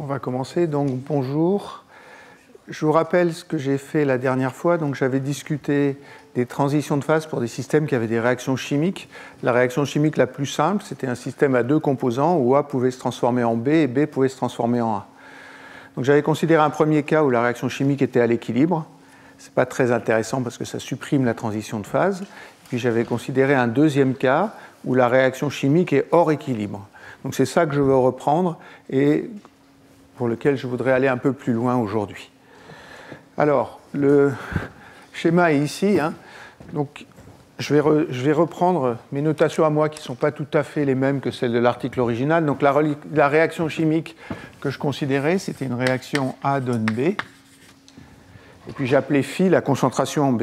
va commencer. Donc, bonjour. Je vous rappelle ce que j'ai fait la dernière fois. Donc, j'avais discuté des transitions de phase pour des systèmes qui avaient des réactions chimiques. La réaction chimique la plus simple, c'était un système à deux composants où A pouvait se transformer en B et B pouvait se transformer en A. Donc, j'avais considéré un premier cas où la réaction chimique était à l'équilibre. Ce n'est pas très intéressant parce que ça supprime la transition de phase. Puis, j'avais considéré un deuxième cas où la réaction chimique est hors équilibre. Donc, c'est ça que je veux reprendre et pour lequel je voudrais aller un peu plus loin aujourd'hui. Alors, le schéma est ici. Donc, je vais reprendre mes notations à moi qui ne sont pas tout à fait les mêmes que celles de l'article original. Donc, la réaction chimique que je considérais, c'était une réaction A donne B. Et puis, j'appelais phi la concentration en B.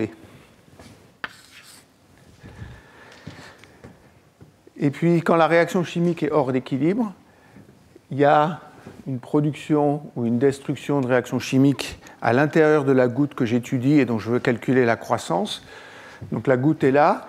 Et puis, quand la réaction chimique est hors d'équilibre, il y a une production ou une destruction de réaction chimique à l'intérieur de la goutte que j'étudie et dont je veux calculer la croissance. Donc la goutte est là.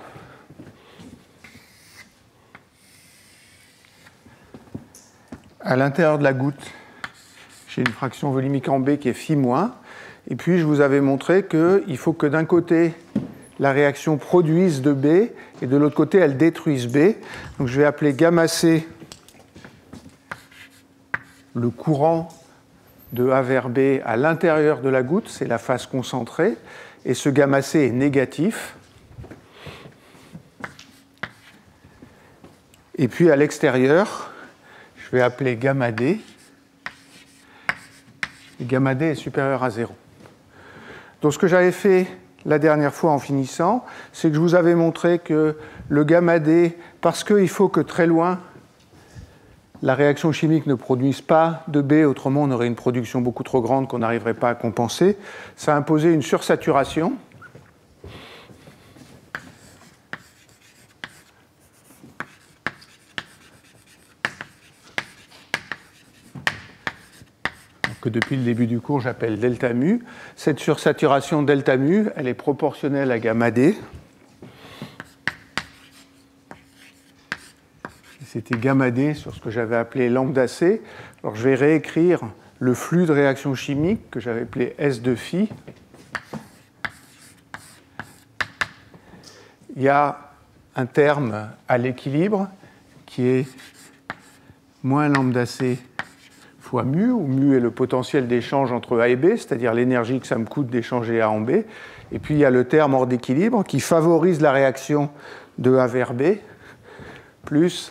À l'intérieur de la goutte, j'ai une fraction volumique en B qui est phi-. Et puis je vous avais montré qu'il faut que d'un côté, la réaction produise de B et de l'autre côté, elle détruise B. Donc je vais appeler gamma C le courant de A vers B à l'intérieur de la goutte, c'est la phase concentrée, et ce gamma C est négatif. Et puis à l'extérieur, je vais appeler gamma D, et gamma D est supérieur à 0. Donc ce que j'avais fait la dernière fois en finissant, c'est que je vous avais montré que le gamma D, parce qu'il faut que très loin, la réaction chimique ne produise pas de B, autrement on aurait une production beaucoup trop grande qu'on n'arriverait pas à compenser. Ça imposait une sursaturation. Que depuis le début du cours j'appelle delta mu. Cette sursaturation delta mu, elle est proportionnelle à gamma D. C'était gamma D sur ce que j'avais appelé lambda C. Alors je vais réécrire le flux de réaction chimique que j'avais appelé S de phi. Il y a un terme à l'équilibre qui est moins lambda C fois mu, où mu est le potentiel d'échange entre A et B, c'est-à-dire l'énergie que ça me coûte d'échanger A en B. Et puis il y a le terme hors d'équilibre qui favorise la réaction de A vers B, plus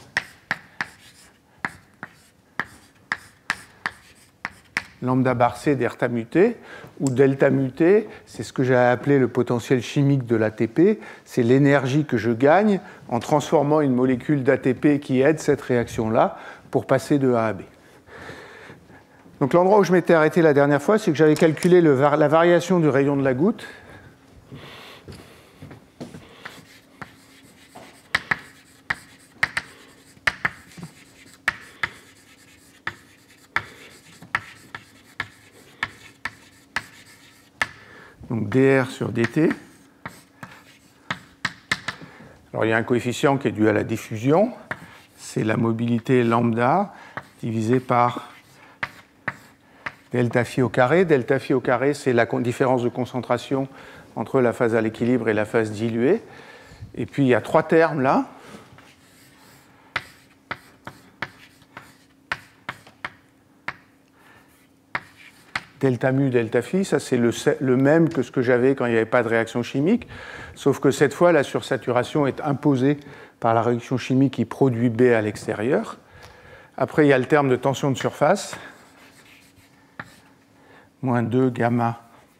lambda bar C delta muté, où delta muté, c'est ce que j'ai appelé le potentiel chimique de l'ATP, c'est l'énergie que je gagne en transformant une molécule d'ATP qui aide cette réaction-là pour passer de A à B. Donc l'endroit où je m'étais arrêté la dernière fois, c'est que j'avais calculé la variation du rayon de la goutte. Donc dr sur dt. Alors il y a un coefficient qui est dû à la diffusion, c'est la mobilité lambda divisée par delta phi au carré. Delta phi au carré, c'est la différence de concentration entre la phase à l'équilibre et la phase diluée. Et puis il y a trois termes là. Delta mu, delta phi, ça c'est le même que ce que j'avais quand il n'y avait pas de réaction chimique, sauf que cette fois, la sursaturation est imposée par la réaction chimique qui produit B à l'extérieur. Après, il y a le terme de tension de surface, moins 2 gamma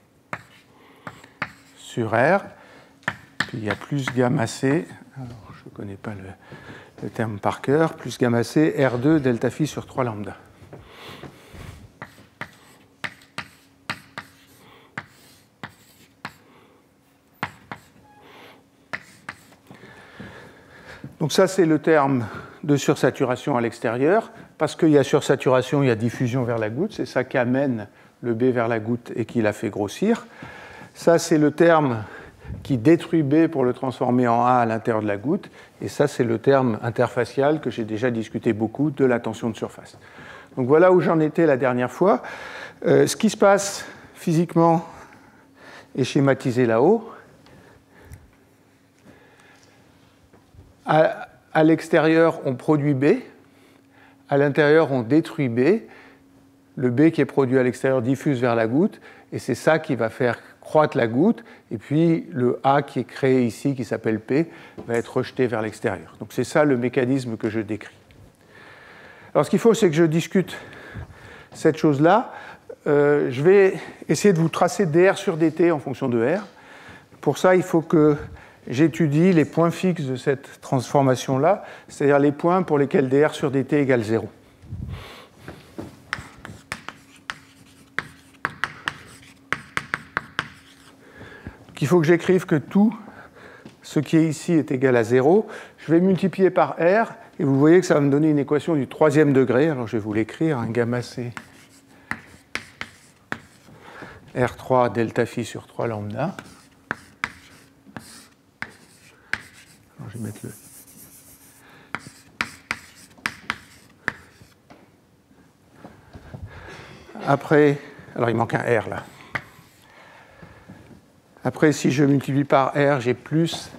sur R, puis il y a plus gamma C, alors je ne connais pas le terme par cœur, plus gamma C, R2 delta phi sur 3 lambda. Donc ça, c'est le terme de sursaturation à l'extérieur. Parce qu'il y a sursaturation, il y a diffusion vers la goutte. C'est ça qui amène le B vers la goutte et qui la fait grossir. Ça, c'est le terme qui détruit B pour le transformer en A à l'intérieur de la goutte. Et ça, c'est le terme interfacial que j'ai déjà discuté beaucoup de la tension de surface. Donc voilà où j'en étais la dernière fois. Ce qui se passe physiquement est schématisé là-haut. À l'extérieur, on produit B. À l'intérieur, on détruit B. Le B qui est produit à l'extérieur diffuse vers la goutte, et c'est ça qui va faire croître la goutte, et puis le A qui est créé ici, qui s'appelle P, va être rejeté vers l'extérieur. Donc c'est ça le mécanisme que je décris. Alors ce qu'il faut, c'est que je discute cette chose-là. Je vais essayer de vous tracer dr sur dt en fonction de R. Pour ça, il faut que j'étudie les points fixes de cette transformation-là, c'est-à-dire les points pour lesquels dr sur dt égale 0. Il faut que j'écrive que tout ce qui est ici est égal à 0. Je vais multiplier par R, et vous voyez que ça va me donner une équation du troisième degré. Alors je vais vous l'écrire, un gamma C R3 delta phi sur 3 lambda. Alors je vais mettre le... Après, alors il manque un R là. Après, si je multiplie par R, j'ai plus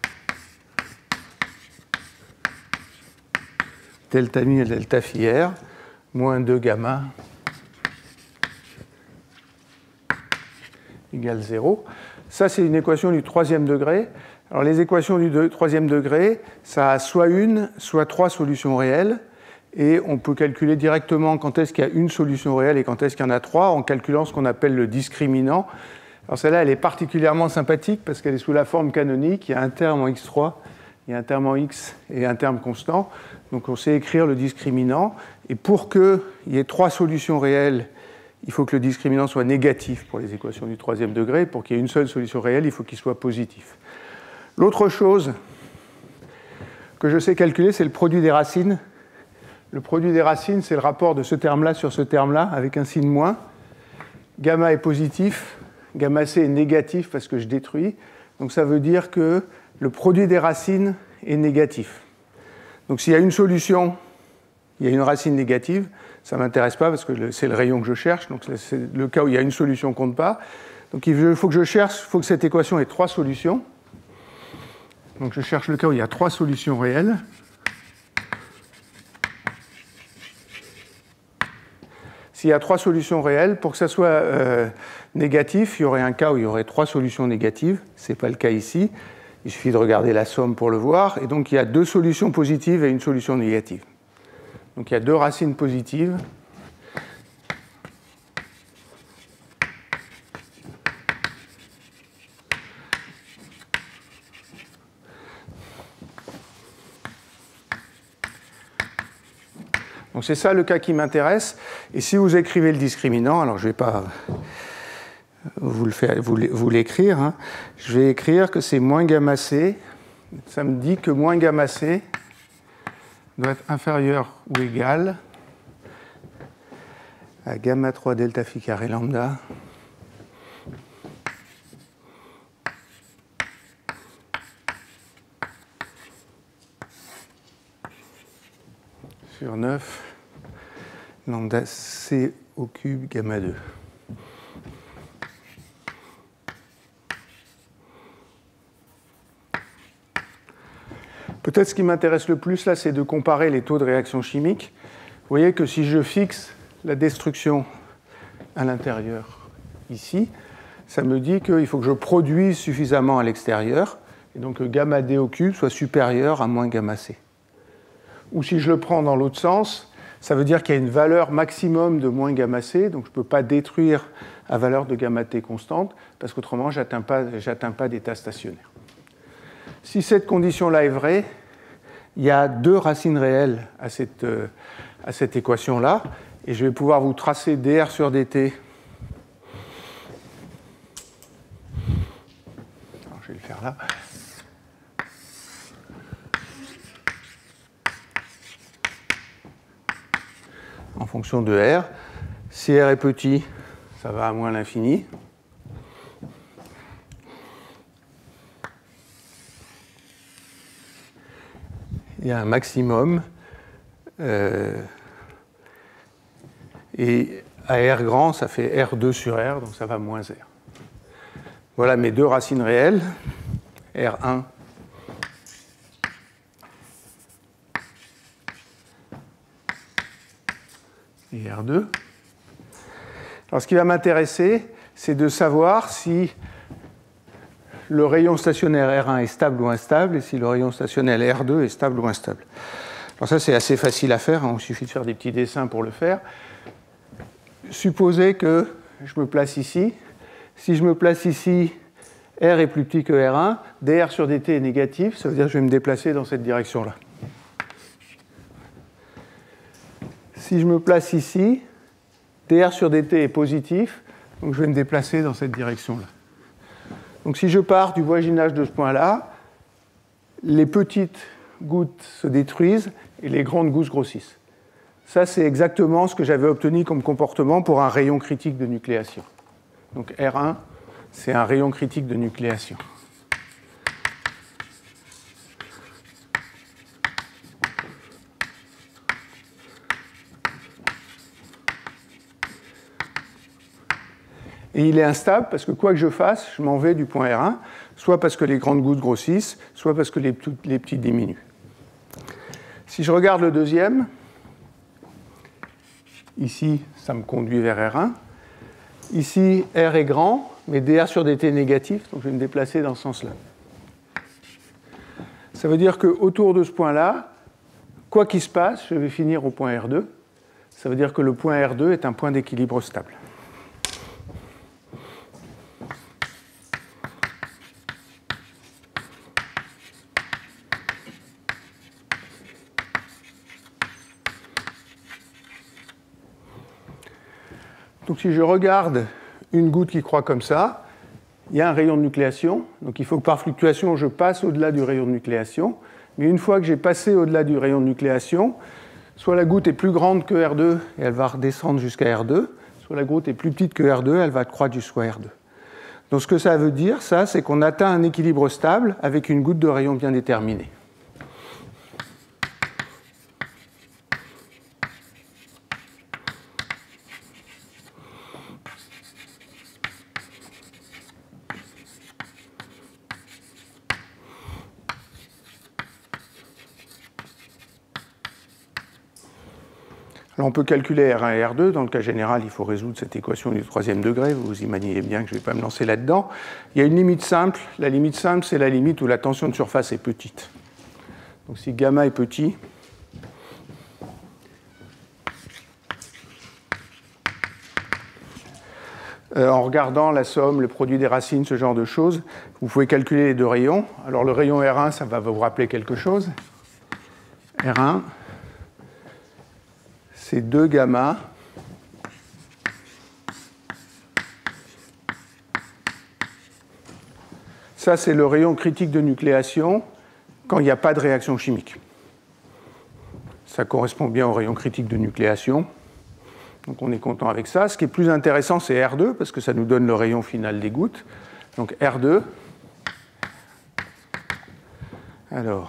delta mu et delta phi R, moins 2 gamma égale 0. Ça, c'est une équation du troisième degré. Alors, les équations du troisième degré, ça a soit une, soit trois solutions réelles. Et on peut calculer directement quand est-ce qu'il y a une solution réelle et quand est-ce qu'il y en a trois, en calculant ce qu'on appelle le discriminant. Alors celle-là, elle est particulièrement sympathique parce qu'elle est sous la forme canonique. Il y a un terme en x3, il y a un terme en x et un terme constant. Donc on sait écrire le discriminant. Et pour qu'il y ait trois solutions réelles, il faut que le discriminant soit négatif pour les équations du troisième degré. Pour qu'il y ait une seule solution réelle, il faut qu'il soit positif. L'autre chose que je sais calculer, c'est le produit des racines. Le produit des racines, c'est le rapport de ce terme-là sur ce terme-là, avec un signe moins. Gamma est positif. Gamma C est négatif parce que je détruis. Donc ça veut dire que le produit des racines est négatif. Donc s'il y a une solution, il y a une racine négative, ça ne m'intéresse pas parce que c'est le rayon que je cherche. Donc c'est le cas où il y a une solution qu'on ne compte pas. Donc il faut que je cherche, il faut que cette équation ait trois solutions. Donc je cherche le cas où il y a trois solutions réelles. S'il y a trois solutions réelles, pour que ça soit négatif, il y aurait un cas où il y aurait trois solutions négatives. Ce n'est pas le cas ici. Il suffit de regarder la somme pour le voir. Et donc, il y a deux solutions positives et une solution négative. Donc, il y a deux racines positives. Donc c'est ça le cas qui m'intéresse. Et si vous écrivez le discriminant, alors je ne vais pas vous l'écrire, hein, je vais écrire que c'est moins gamma C. Ça me dit que moins gamma C doit être inférieur ou égal à gamma 3 delta phi carré lambda sur 9 lambda C au cube gamma 2. Peut-être ce qui m'intéresse le plus là, c'est de comparer les taux de réaction chimique. Vous voyez que si je fixe la destruction à l'intérieur ici, ça me dit qu'il faut que je produise suffisamment à l'extérieur, et donc que gamma D au cube soit supérieur à moins gamma C. Ou si je le prends dans l'autre sens, ça veut dire qu'il y a une valeur maximum de moins gamma C, donc je ne peux pas détruire à valeur de gamma T constante, parce qu'autrement, je n'atteins pas d'état stationnaire. Si cette condition-là est vraie, il y a deux racines réelles à cette équation-là, et je vais pouvoir vous tracer dr sur dt. Alors, je vais le faire là. En fonction de R. Si R est petit, ça va à moins l'infini. Il y a un maximum. Il Et à R grand, ça fait R2 sur R, donc ça va moins R. Voilà mes deux racines réelles, R1 et R2. Alors ce qui va m'intéresser, c'est de savoir si le rayon stationnaire R1 est stable ou instable, et si le rayon stationnaire R2 est stable ou instable. Alors ça, c'est assez facile à faire, hein, il suffit de faire des petits dessins pour le faire. Supposez que je me place ici. Si je me place ici, R est plus petit que R1, dr sur dt est négatif, ça veut dire que je vais me déplacer dans cette direction-là. Si je me place ici, dr sur dt est positif, donc je vais me déplacer dans cette direction-là. Donc si je pars du voisinage de ce point-là, les petites gouttes se détruisent et les grandes gouttes grossissent. Ça, c'est exactement ce que j'avais obtenu comme comportement pour un rayon critique de nucléation. Donc R1, c'est un rayon critique de nucléation. Et il est instable parce que quoi que je fasse, je m'en vais du point R1, soit parce que les grandes gouttes grossissent, soit parce que les petites diminuent. Si je regarde le deuxième, ici, ça me conduit vers R1. Ici, R est grand, mais dr sur dt est négatif, donc je vais me déplacer dans ce sens-là. Ça veut dire qu'autour de ce point-là, quoi qu'il se passe, je vais finir au point R2. Ça veut dire que le point R2 est un point d'équilibre stable. Donc si je regarde une goutte qui croît comme ça, il y a un rayon de nucléation. Donc il faut que par fluctuation, je passe au-delà du rayon de nucléation. Mais une fois que j'ai passé au-delà du rayon de nucléation, soit la goutte est plus grande que R2 et elle va redescendre jusqu'à R2, soit la goutte est plus petite que R2 et elle va croître jusqu'à R2. Donc ce que ça veut dire, ça, c'est qu'on atteint un équilibre stable avec une goutte de rayon bien déterminée. Alors on peut calculer R1 et R2. Dans le cas général, il faut résoudre cette équation du troisième degré. Vous imaginez bien que je ne vais pas me lancer là-dedans. Il y a une limite simple. La limite simple, c'est la limite où la tension de surface est petite. Donc si gamma est petit, en regardant la somme, le produit des racines, ce genre de choses, vous pouvez calculer les deux rayons. Alors le rayon R1, ça va vous rappeler quelque chose. R1, c'est 2 gamma ça, c'est le rayon critique de nucléation quand il n'y a pas de réaction chimique. Ça correspond bien au rayon critique de nucléation. Donc on est content avec ça. Ce qui est plus intéressant, c'est R2, parce que ça nous donne le rayon final des gouttes. Donc R2. Alors,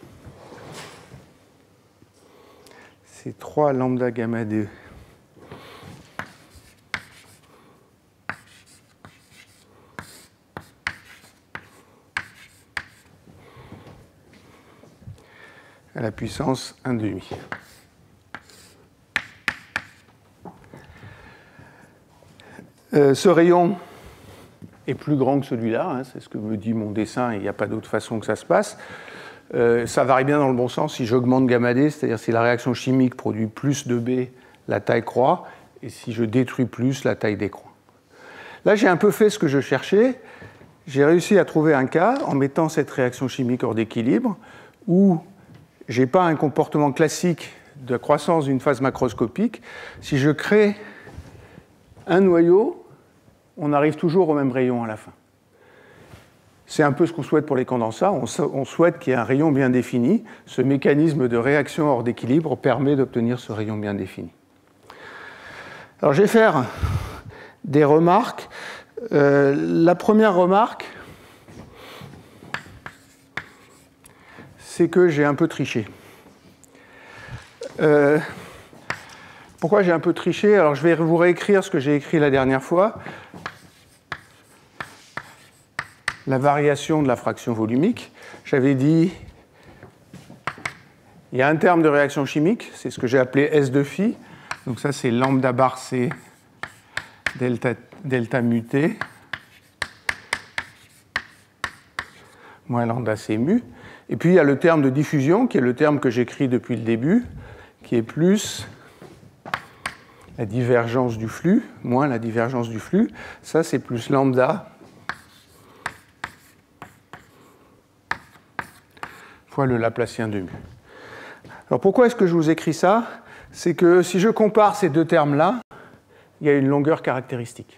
c'est 3 lambda gamma 2 à la puissance 1,5. Ce rayon est plus grand que celui-là, hein, c'est ce que me dit mon dessin, et il n'y a pas d'autre façon que ça se passe. Ça varie bien dans le bon sens. Si j'augmente gamma D, c'est-à-dire si la réaction chimique produit plus de B, la taille croît, et si je détruis plus, la taille décroît. Là, j'ai un peu fait ce que je cherchais. J'ai réussi à trouver un cas en mettant cette réaction chimique hors d'équilibre où je n'ai pas un comportement classique de croissance d'une phase macroscopique. Si je crée un noyau, on arrive toujours au même rayon à la fin. C'est un peu ce qu'on souhaite pour les condensats. On souhaite qu'il y ait un rayon bien défini. Ce mécanisme de réaction hors d'équilibre permet d'obtenir ce rayon bien défini. Alors, je vais faire des remarques. La première remarque, c'est que j'ai un peu triché. Pour pourquoi j'ai un peu triché? Alors je vais vous réécrire ce que j'ai écrit la dernière fois. La variation de la fraction volumique. J'avais dit, il y a un terme de réaction chimique, c'est ce que j'ai appelé S de phi. Donc ça, c'est lambda bar C delta mu T moins lambda C mu. Et puis il y a le terme de diffusion, qui est le terme que j'écris depuis le début, qui est plus la divergence du flux, moins la divergence du flux. Ça, c'est plus lambda fois le Laplacien de mu. Alors pourquoi est-ce que je vous écris ça? C'est que si je compare ces deux termes-là, il y a une longueur caractéristique.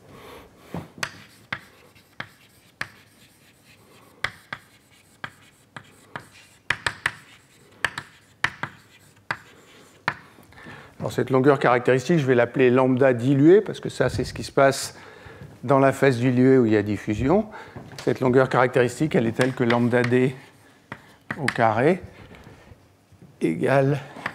Alors cette longueur caractéristique, je vais l'appeler lambda diluée, parce que ça, c'est ce qui se passe dans la phase diluée où il y a diffusion. Cette longueur caractéristique, elle est telle que lambda d au carré égale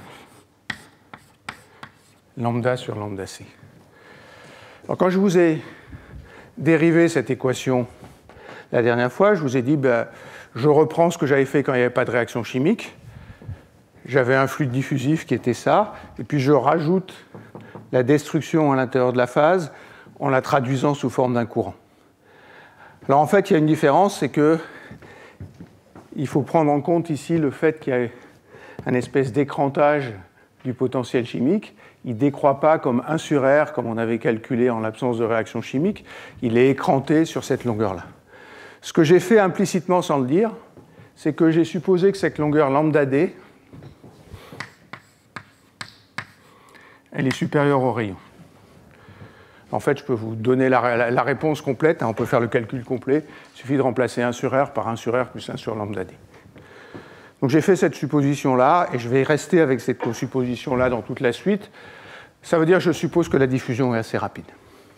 lambda sur lambda c. Alors quand je vous ai dérivé cette équation la dernière fois, je vous ai dit, je reprends ce que j'avais fait quand il n'y avait pas de réaction chimique. J'avais un fluide diffusif qui était ça, et puis je rajoute la destruction à l'intérieur de la phase en la traduisant sous forme d'un courant. Alors en fait, il y a une différence, c'est que il faut prendre en compte ici le fait qu'il y a un espèce d'écrantage du potentiel chimique. Il ne décroît pas comme 1 sur R, comme on avait calculé en l'absence de réaction chimique. Il est écranté sur cette longueur-là. Ce que j'ai fait implicitement sans le dire, c'est que j'ai supposé que cette longueur lambda d, elle est supérieure au rayon. En fait, je peux vous donner la réponse complète. On peut faire le calcul complet. Il suffit de remplacer 1 sur R par 1 sur R plus 1 sur lambda d. Donc j'ai fait cette supposition-là, et je vais rester avec cette supposition-là dans toute la suite. Ça veut dire que je suppose que la diffusion est assez rapide.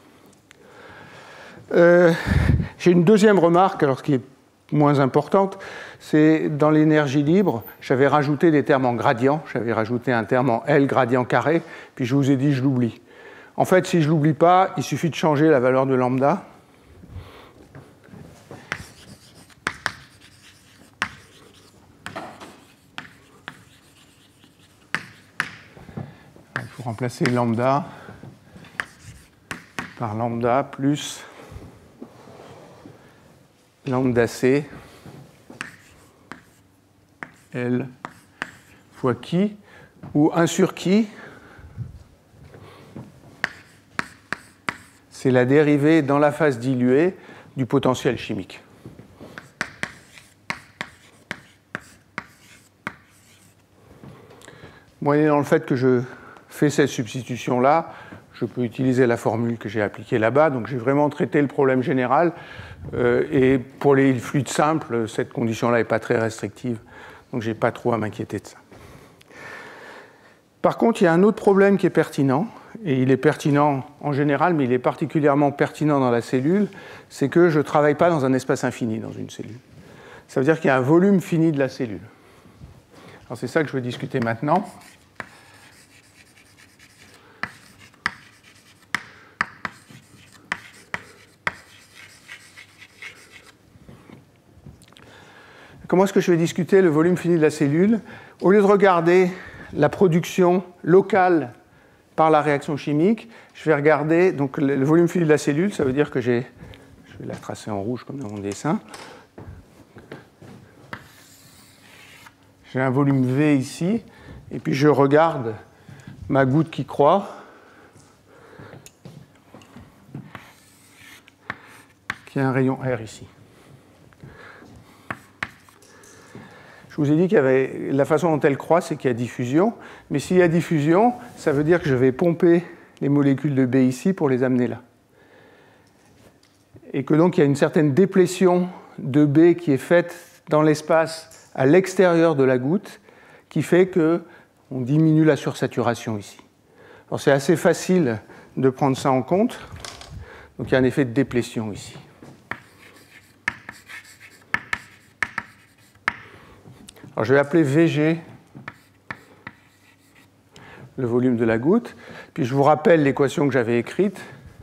J'ai une deuxième remarque, alors qui est moins importante, c'est dans l'énergie libre, j'avais rajouté des termes en gradient, j'avais rajouté un terme en L gradient carré, puis je vous ai dit je l'oublie. En fait, si je ne l'oublie pas, il suffit de changer la valeur de lambda. Il faut remplacer lambda par lambda plus lambda C L fois qui, ou 1 sur qui, c'est la dérivée dans la phase diluée du potentiel chimique. Moyennant le fait que je fais cette substitution-là, je peux utiliser la formule que j'ai appliquée là-bas. Donc j'ai vraiment traité le problème général. Et pour les fluides simples, cette condition-là n'est pas très restrictive. Donc je n'ai pas trop à m'inquiéter de ça. Par contre, il y a un autre problème qui est pertinent. Et il est pertinent en général, mais il est particulièrement pertinent dans la cellule, c'est que je ne travaille pas dans un espace infini dans une cellule. Ça veut dire qu'il y a un volume fini de la cellule. Alors c'est ça que je veux discuter maintenant. Comment est-ce que je vais discuter le volume fini de la cellule? Au lieu de regarder la production locale par la réaction chimique, je vais regarder donc, le volume fini de la cellule. Ça veut dire que je vais la tracer en rouge comme dans mon dessin. J'ai un volume V ici, et puis je regarde ma goutte qui croît, qui a un rayon R ici. Je vous ai dit qu'il y avait la façon dont elle croît, c'est qu'il y a diffusion. Mais s'il y a diffusion, ça veut dire que je vais pomper les molécules de B ici pour les amener là. Et que donc il y a une certaine déplétion de B qui est faite dans l'espace à l'extérieur de la goutte, qui fait qu'on diminue la sursaturation ici. Alors c'est assez facile de prendre ça en compte. Donc il y a un effet de déplétion ici. Alors je vais appeler VG le volume de la goutte. Puis je vous rappelle l'équation que j'avais écrite.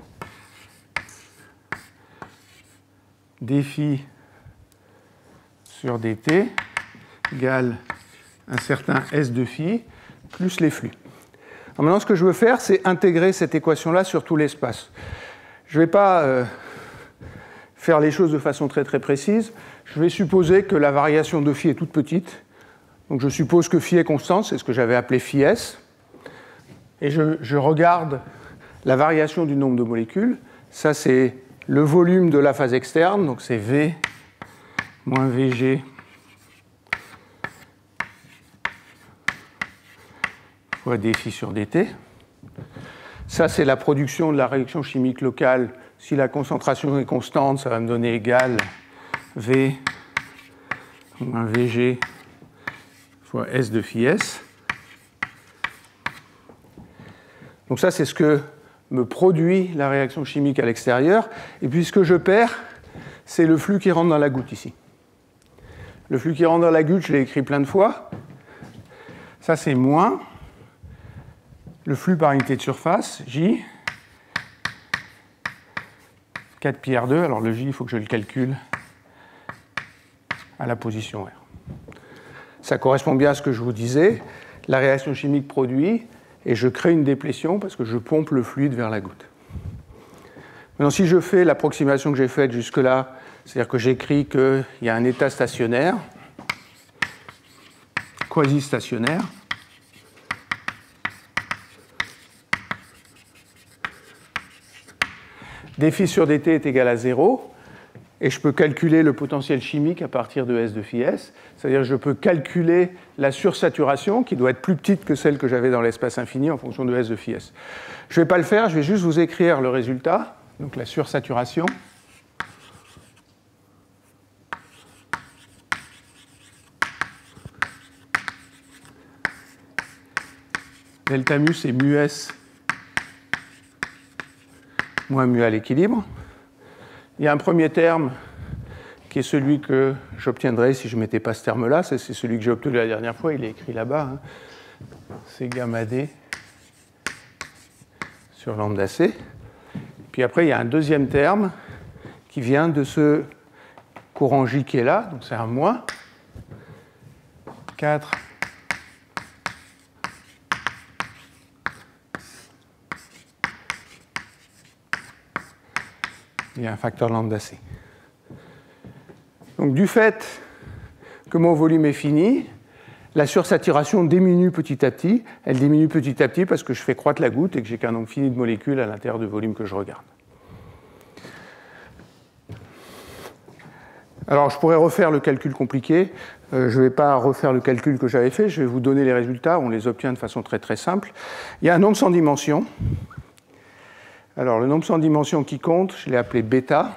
dφ sur dt égale un certain S de phi plus les flux. Alors maintenant, ce que je veux faire, c'est intégrer cette équation-là sur tout l'espace. Je ne vais pas faire les choses de façon très très précise. Je vais supposer que la variation de phi est toute petite. Donc je suppose que phi est constante, c'est ce que j'avais appelé phi s. Et je regarde la variation du nombre de molécules. Ça, c'est le volume de la phase externe, donc c'est V moins Vg fois dφ sur dt. Ça, c'est la production de la réaction chimique locale. Si la concentration est constante, ça va me donner égal V moins Vg fois S de phi S. Donc ça, c'est ce que me produit la réaction chimique à l'extérieur. Et puis ce que je perds, c'est le flux qui rentre dans la goutte ici. Le flux qui rentre dans la goutte, je l'ai écrit plein de fois. Ça, c'est moins le flux par unité de surface, J, 4 pi R2. Alors le J, il faut que je le calcule à la position R. Ça correspond bien à ce que je vous disais. La réaction chimique produit, et je crée une déplétion parce que je pompe le fluide vers la goutte. Maintenant, si je fais l'approximation que j'ai faite jusque-là, c'est-à-dire que j'écris qu'il y a un état stationnaire, quasi-stationnaire, dφ sur dt est égal à 0, et je peux calculer le potentiel chimique à partir de S de phi S, c'est-à-dire que je peux calculer la sursaturation qui doit être plus petite que celle que j'avais dans l'espace infini en fonction de S de phi S. Je ne vais pas le faire, je vais juste vous écrire le résultat, donc la sursaturation. Delta mu, c'est mu S moins mu à l'équilibre. Il y a un premier terme qui est celui que j'obtiendrai si je ne mettais pas ce terme-là. C'est celui que j'ai obtenu la dernière fois, il est écrit là-bas. Hein. C'est gamma d sur lambda c. Puis après, il y a un deuxième terme qui vient de ce courant J qui est là, donc c'est un moins 4 il y a un facteur lambda c. Donc du fait que mon volume est fini, la sursaturation diminue petit à petit. Elle diminue petit à petit parce que je fais croître la goutte et que j'ai qu'un nombre fini de molécules à l'intérieur du volume que je regarde. Alors je pourrais refaire le calcul compliqué. Je ne vais pas refaire le calcul que j'avais fait. Je vais vous donner les résultats. On les obtient de façon très très simple. Il y a un nombre sans dimension. Alors, le nombre sans dimension qui compte, je l'ai appelé bêta.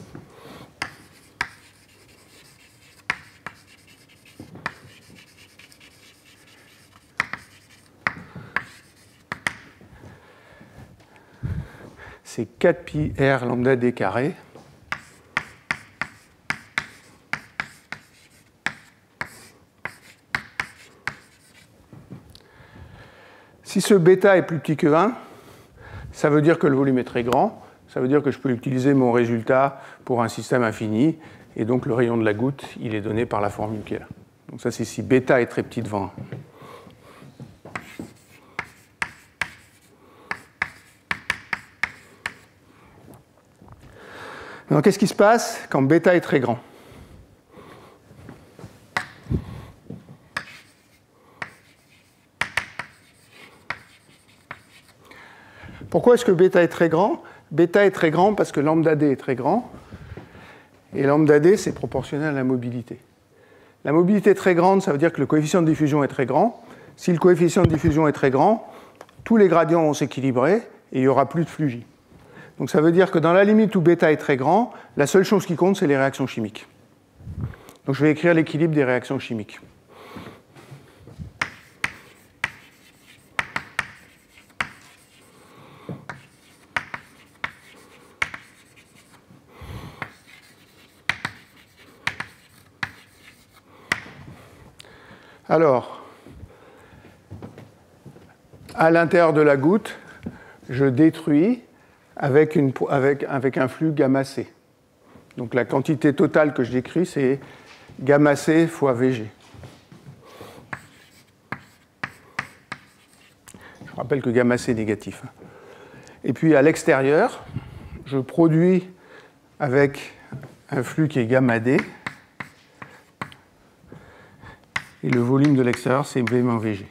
C'est 4 pi R lambda d carré. Si ce bêta est plus petit que 1, ça veut dire que le volume est très grand, ça veut dire que je peux utiliser mon résultat pour un système infini, et donc le rayon de la goutte, il est donné par la formule qui est là. Donc ça, c'est si bêta est très petit devant 1. Alors qu'est-ce qui se passe quand bêta est très grand ? Pourquoi est-ce que bêta est très grand ? Bêta est très grand parce que lambda d est très grand. Et lambda d, c'est proportionnel à la mobilité. La mobilité est très grande, ça veut dire que le coefficient de diffusion est très grand. Si le coefficient de diffusion est très grand, tous les gradients vont s'équilibrer et il n'y aura plus de flux J. Donc ça veut dire que dans la limite où bêta est très grand, la seule chose qui compte, c'est les réactions chimiques. Donc je vais écrire l'équilibre des réactions chimiques. Alors, à l'intérieur de la goutte, je détruis avec un flux gamma C. Donc la quantité totale que je décris, c'est gamma C fois Vg. Je rappelle que gamma C est négatif. Et puis à l'extérieur, je produis avec un flux qui est gamma D. Et le volume de l'extérieur, c'est V moins Vg.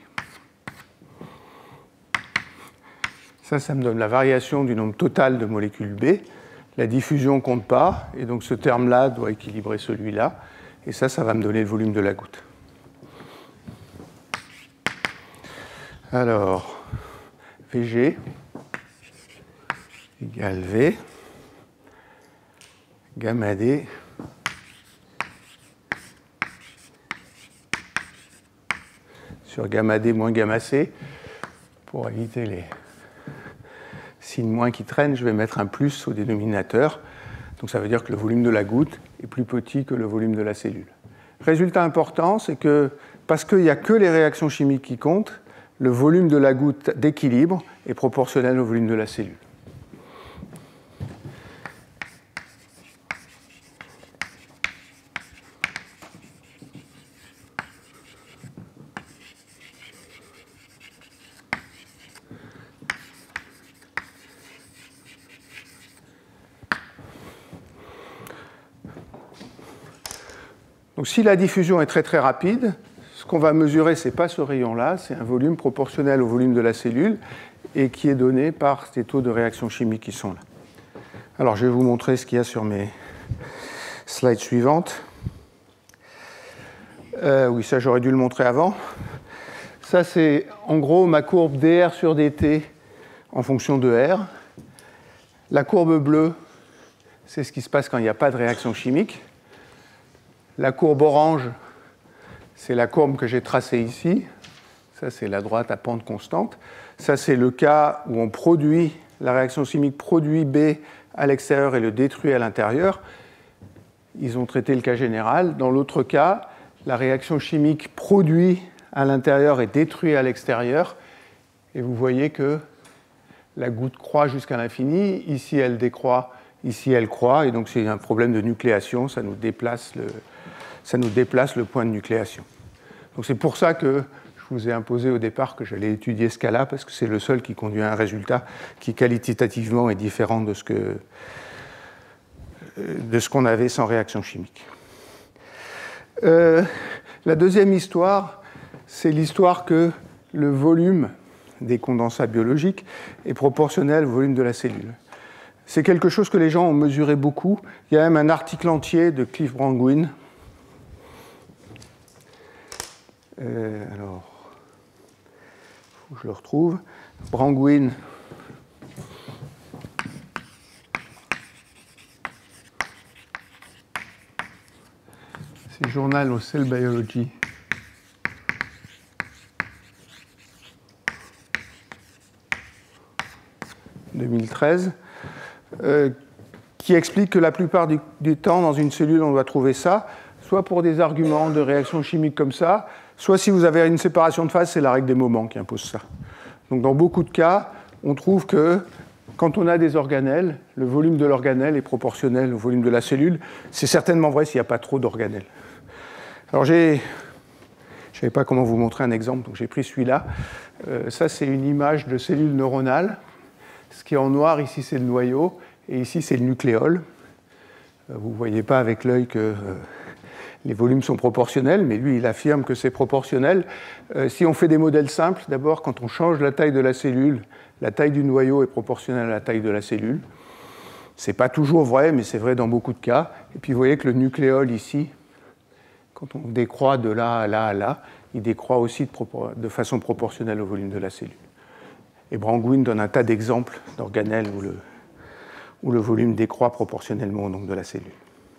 Ça me donne la variation du nombre total de molécules B. La diffusion ne compte pas, et donc ce terme-là doit équilibrer celui-là. Et ça va me donner le volume de la goutte. Alors, Vg égale V, gamma D sur gamma D moins gamma C. Pour éviter les signes moins qui traînent, je vais mettre un plus au dénominateur. Donc ça veut dire que le volume de la goutte est plus petit que le volume de la cellule. Résultat important, c'est que parce qu'il n'y a que les réactions chimiques qui comptent, le volume de la goutte d'équilibre est proportionnel au volume de la cellule. Donc si la diffusion est très très rapide, ce qu'on va mesurer, ce n'est pas ce rayon-là, c'est un volume proportionnel au volume de la cellule et qui est donné par ces taux de réaction chimique qui sont là. Alors je vais vous montrer ce qu'il y a sur mes slides suivantes. Oui, ça j'aurais dû le montrer avant. Ça c'est en gros ma courbe dr sur dt en fonction de R. La courbe bleue, c'est ce qui se passe quand il n'y a pas de réaction chimique. La courbe orange, c'est la courbe que j'ai tracée ici. Ça, c'est la droite à pente constante. Ça, c'est le cas où on produit, la réaction chimique produit B à l'extérieur et le détruit à l'intérieur. Ils ont traité le cas général. Dans l'autre cas, la réaction chimique produit à l'intérieur et détruit à l'extérieur. Et vous voyez que la goutte croît jusqu'à l'infini. Ici, elle décroît. Ici, elle croît. Et donc, c'est un problème de nucléation. Ça nous déplace le point de nucléation. Donc c'est pour ça que je vous ai imposé au départ que j'allais étudier ce cas-là, parce que c'est le seul qui conduit à un résultat qui qualitativement est différent de ce qu'on avait sans réaction chimique. La deuxième histoire, c'est l'histoire que le volume des condensats biologiques est proportionnel au volume de la cellule. C'est quelque chose que les gens ont mesuré beaucoup. Il y a même un article entier de Cliff Brangwyn. Alors, il faut que je le retrouve. Brangwyn. C'est Journal of Cell Biology. « 2013 », qui explique que la plupart du temps, dans une cellule, on doit trouver ça, soit pour des arguments de réaction chimique comme ça, soit si vous avez une séparation de phase, c'est la règle des moments qui impose ça. Donc dans beaucoup de cas, on trouve que quand on a des organelles, le volume de l'organelle est proportionnel au volume de la cellule. C'est certainement vrai s'il n'y a pas trop d'organelles. Alors je ne savais pas comment vous montrer un exemple, donc j'ai pris celui-là. Ça, c'est une image de cellule neuronale. Ce qui est en noir, ici, c'est le noyau, et ici, c'est le nucléole. Vous ne voyez pas avec l'œil que les volumes sont proportionnels, mais lui, il affirme que c'est proportionnel. Si on fait des modèles simples, d'abord, quand on change la taille de la cellule, la taille du noyau est proportionnelle à la taille de la cellule. Ce n'est pas toujours vrai, mais c'est vrai dans beaucoup de cas. Et puis, vous voyez que le nucléole, ici, quand on décroît de là à là à là, il décroît aussi de façon proportionnelle au volume de la cellule. Et Brangwyn donne un tas d'exemples d'organelles où le volume décroît proportionnellement au nombre de la cellule,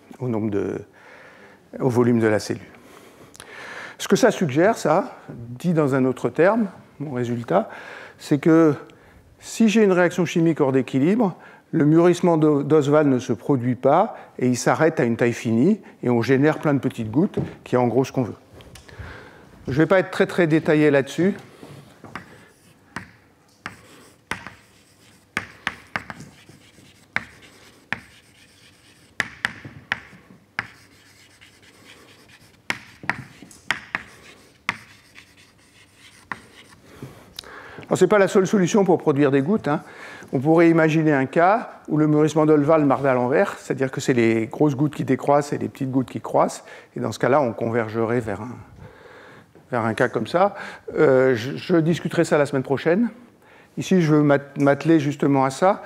au volume de la cellule. Ce que ça suggère, ça, dit dans un autre terme, mon résultat, c'est que si j'ai une réaction chimique hors d'équilibre, le mûrissement d'Oswald ne se produit pas et il s'arrête à une taille finie et on génère plein de petites gouttes, qui est en gros ce qu'on veut. Je ne vais pas être très très détaillé là-dessus. Ce n'est pas la seule solution pour produire des gouttes, hein. On pourrait imaginer un cas où le mûrissement d'Olval marche à l'envers, c'est-à-dire que c'est les grosses gouttes qui décroissent et les petites gouttes qui croissent, et dans ce cas-là, on convergerait vers un cas comme ça. Je discuterai ça la semaine prochaine. Ici, je veux m'atteler justement à ça.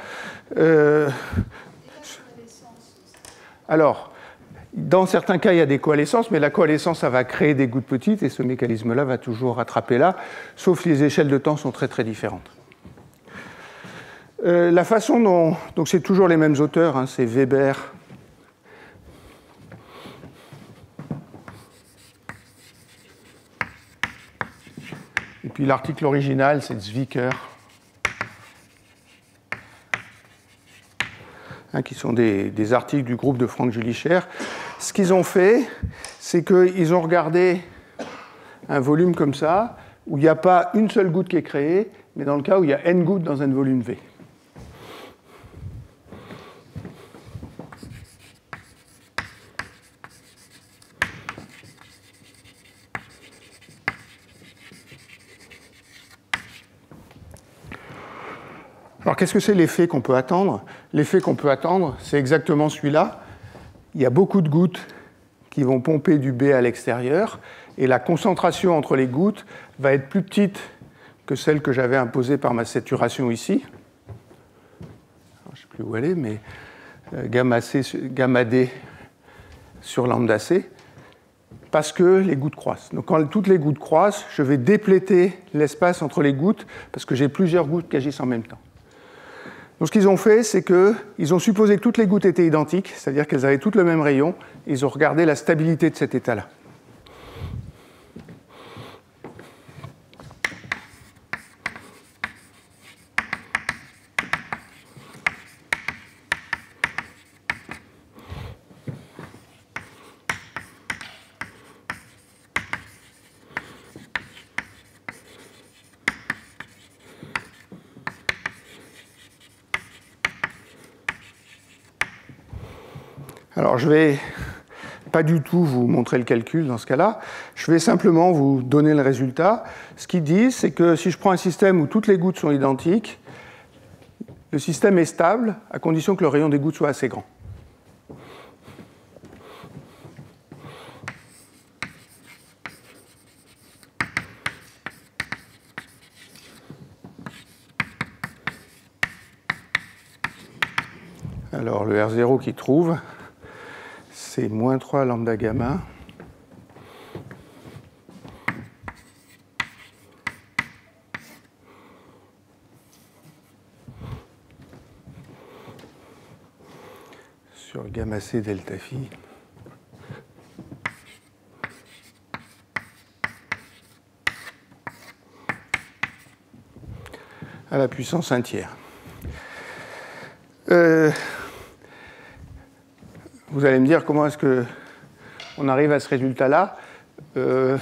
Alors, dans certains cas, il y a des coalescences, mais la coalescence, ça va créer des gouttes petites, et ce mécanisme-là va toujours rattraper là, sauf que les échelles de temps sont très très différentes. La façon dont... Donc c'est toujours les mêmes auteurs, hein, c'est Weber. Et puis l'article original, c'est Zwicker. Hein, qui sont des articles du groupe de Frank Jülicher. Ce qu'ils ont fait, c'est qu'ils ont regardé un volume comme ça, où il n'y a pas une seule goutte qui est créée, mais dans le cas où il y a n gouttes dans un volume V. Alors, qu'est-ce que c'est l'effet qu'on peut attendre? L'effet qu'on peut attendre, c'est exactement celui-là. Il y a beaucoup de gouttes qui vont pomper du B à l'extérieur, et la concentration entre les gouttes va être plus petite que celle que j'avais imposée par ma saturation ici. Alors, je ne sais plus où elle est, mais gamma D sur lambda C, parce que les gouttes croissent. Donc, quand toutes les gouttes croissent, je vais dépléter l'espace entre les gouttes, parce que j'ai plusieurs gouttes qui agissent en même temps. Donc, ce qu'ils ont fait, c'est qu'ils ont supposé que toutes les gouttes étaient identiques, c'est-à-dire qu'elles avaient toutes le même rayon, et ils ont regardé la stabilité de cet état-là. Alors, je ne vais pas du tout vous montrer le calcul dans ce cas-là. Je vais simplement vous donner le résultat. Ce qu'ils disent, c'est que si je prends un système où toutes les gouttes sont identiques, le système est stable à condition que le rayon des gouttes soit assez grand. Alors, le R0 qu'il trouve, c'est moins 3 lambda gamma sur gamma C delta phi à la puissance 1 tiers. Vous allez me dire comment est-ce qu'on arrive à ce résultat-là. Ce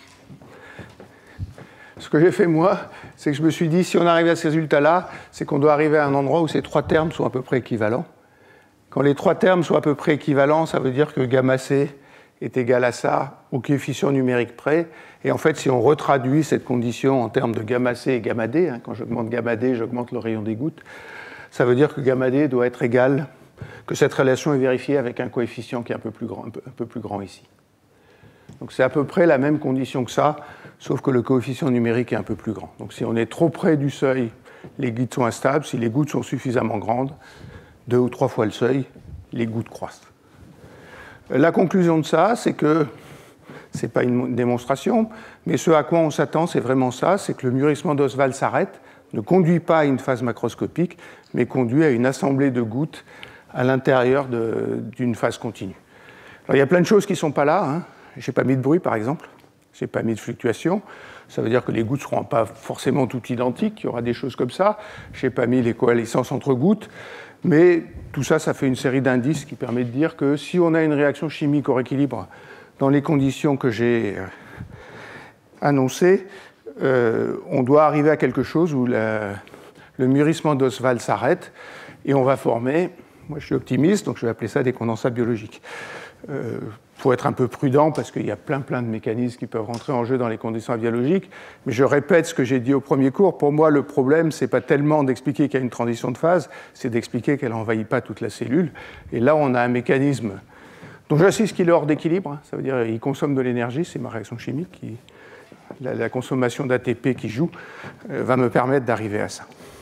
que j'ai fait moi, c'est que je me suis dit, si on arrive à ce résultat-là, c'est qu'on doit arriver à un endroit où ces trois termes sont à peu près équivalents. Quand les trois termes sont à peu près équivalents, ça veut dire que gamma C est égal à ça, au coefficient numérique près. Et en fait, si on retraduit cette condition en termes de gamma C et gamma D, hein, quand j'augmente gamma D, j'augmente le rayon des gouttes, ça veut dire que gamma D doit être égal, que cette relation est vérifiée avec un coefficient qui est un peu plus grand ici. Donc c'est à peu près la même condition que ça, sauf que le coefficient numérique est un peu plus grand. Donc si on est trop près du seuil, les gouttes sont instables. Si les gouttes sont suffisamment grandes, 2 ou 3 fois le seuil, les gouttes croissent. La conclusion de ça, c'est que, ce n'est pas une démonstration, mais ce à quoi on s'attend, c'est vraiment ça, c'est que le mûrissement d'Ostwald s'arrête, ne conduit pas à une phase macroscopique, mais conduit à une assemblée de gouttes à l'intérieur d'une phase continue. Alors, il y a plein de choses qui ne sont pas là. Hein. Je n'ai pas mis de bruit, par exemple. Je n'ai pas mis de fluctuation. Ça veut dire que les gouttes ne seront pas forcément toutes identiques. Il y aura des choses comme ça. Je n'ai pas mis les coalescences entre gouttes. Mais tout ça, ça fait une série d'indices qui permet de dire que si on a une réaction chimique au rééquilibre dans les conditions que j'ai annoncées, on doit arriver à quelque chose où le mûrissement d'Ostwald s'arrête et on va former, moi je suis optimiste, donc je vais appeler ça des condensats biologiques. faut être un peu prudent parce qu'il y a plein de mécanismes qui peuvent rentrer en jeu dans les conditions biologiques. Mais je répète ce que j'ai dit au premier cours. Pour moi, le problème, ce n'est pas tellement d'expliquer qu'il y a une transition de phase, c'est d'expliquer qu'elle n'envahit pas toute la cellule. Et là, on a un mécanisme dont j'insiste qu'il est hors d'équilibre. Ça veut dire qu'il consomme de l'énergie, c'est ma réaction chimique. La consommation d'ATP qui joue va me permettre d'arriver à ça.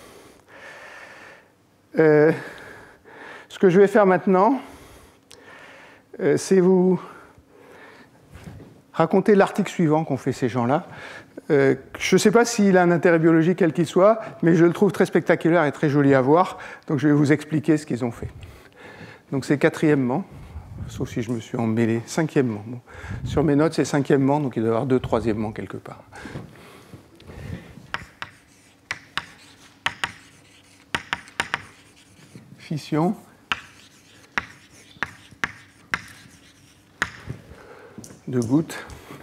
Ce que je vais faire maintenant, c'est vous raconter l'article suivant qu'ont fait ces gens-là. Je ne sais pas s'il a un intérêt biologique quel qu'il soit, mais je le trouve très spectaculaire et très joli à voir, donc je vais vous expliquer ce qu'ils ont fait. Donc c'est quatrièmement, sauf si je me suis emmêlé, cinquièmement. Bon. Sur mes notes, c'est cinquièmement, donc il doit y avoir deux troisièmement quelque part. Fission. De gouttes.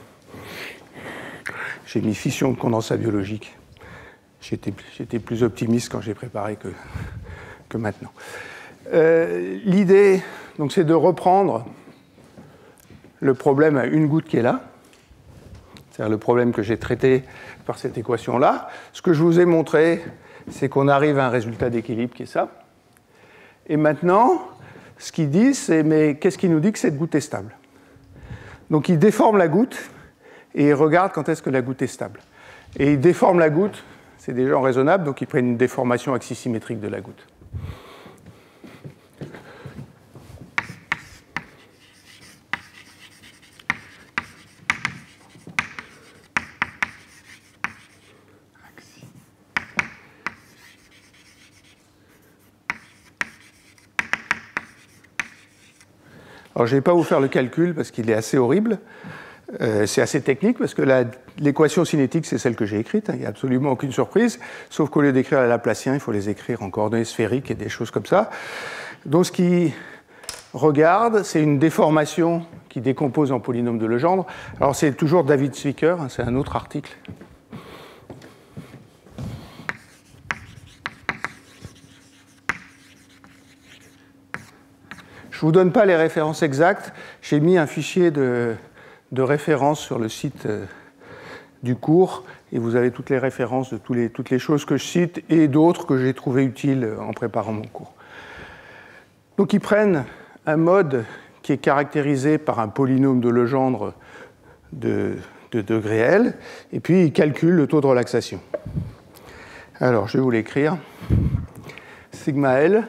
J'ai mis fission de condensat biologique. J'étais plus optimiste quand j'ai préparé que maintenant. L'idée, donc, c'est de reprendre le problème à une goutte qui est là, c'est-à-dire le problème que j'ai traité par cette équation-là. Ce que je vous ai montré, c'est qu'on arrive à un résultat d'équilibre qui est ça. Et maintenant, ce qu'ils disent, c'est mais qu'est-ce qui nous dit que cette goutte est stable ? Donc ils déforment la goutte et ils regardent quand est-ce que la goutte est stable. Et ils déforment la goutte, c'est déjà raisonnable, donc ils prennent une déformation axisymétrique de la goutte. Alors je ne vais pas vous faire le calcul parce qu'il est assez horrible. C'est assez technique parce que l'équation cinétique, c'est celle que j'ai écrite. Il n'y a absolument aucune surprise, sauf qu'au lieu d'écrire à Laplacien, il faut les écrire en coordonnées sphériques et des choses comme ça. Donc ce qu'ils regardent, c'est une déformation qui décompose en polynôme de Legendre. Alors c'est toujours David Zwicker, c'est un autre article. Je ne vous donne pas les références exactes. J'ai mis un fichier de référence sur le site du cours et vous avez toutes les références de toutes les choses que je cite et d'autres que j'ai trouvées utiles en préparant mon cours. Donc ils prennent un mode qui est caractérisé par un polynôme de Legendre de degré L et puis ils calculent le taux de relaxation. Alors je vais vous l'écrire. Sigma L.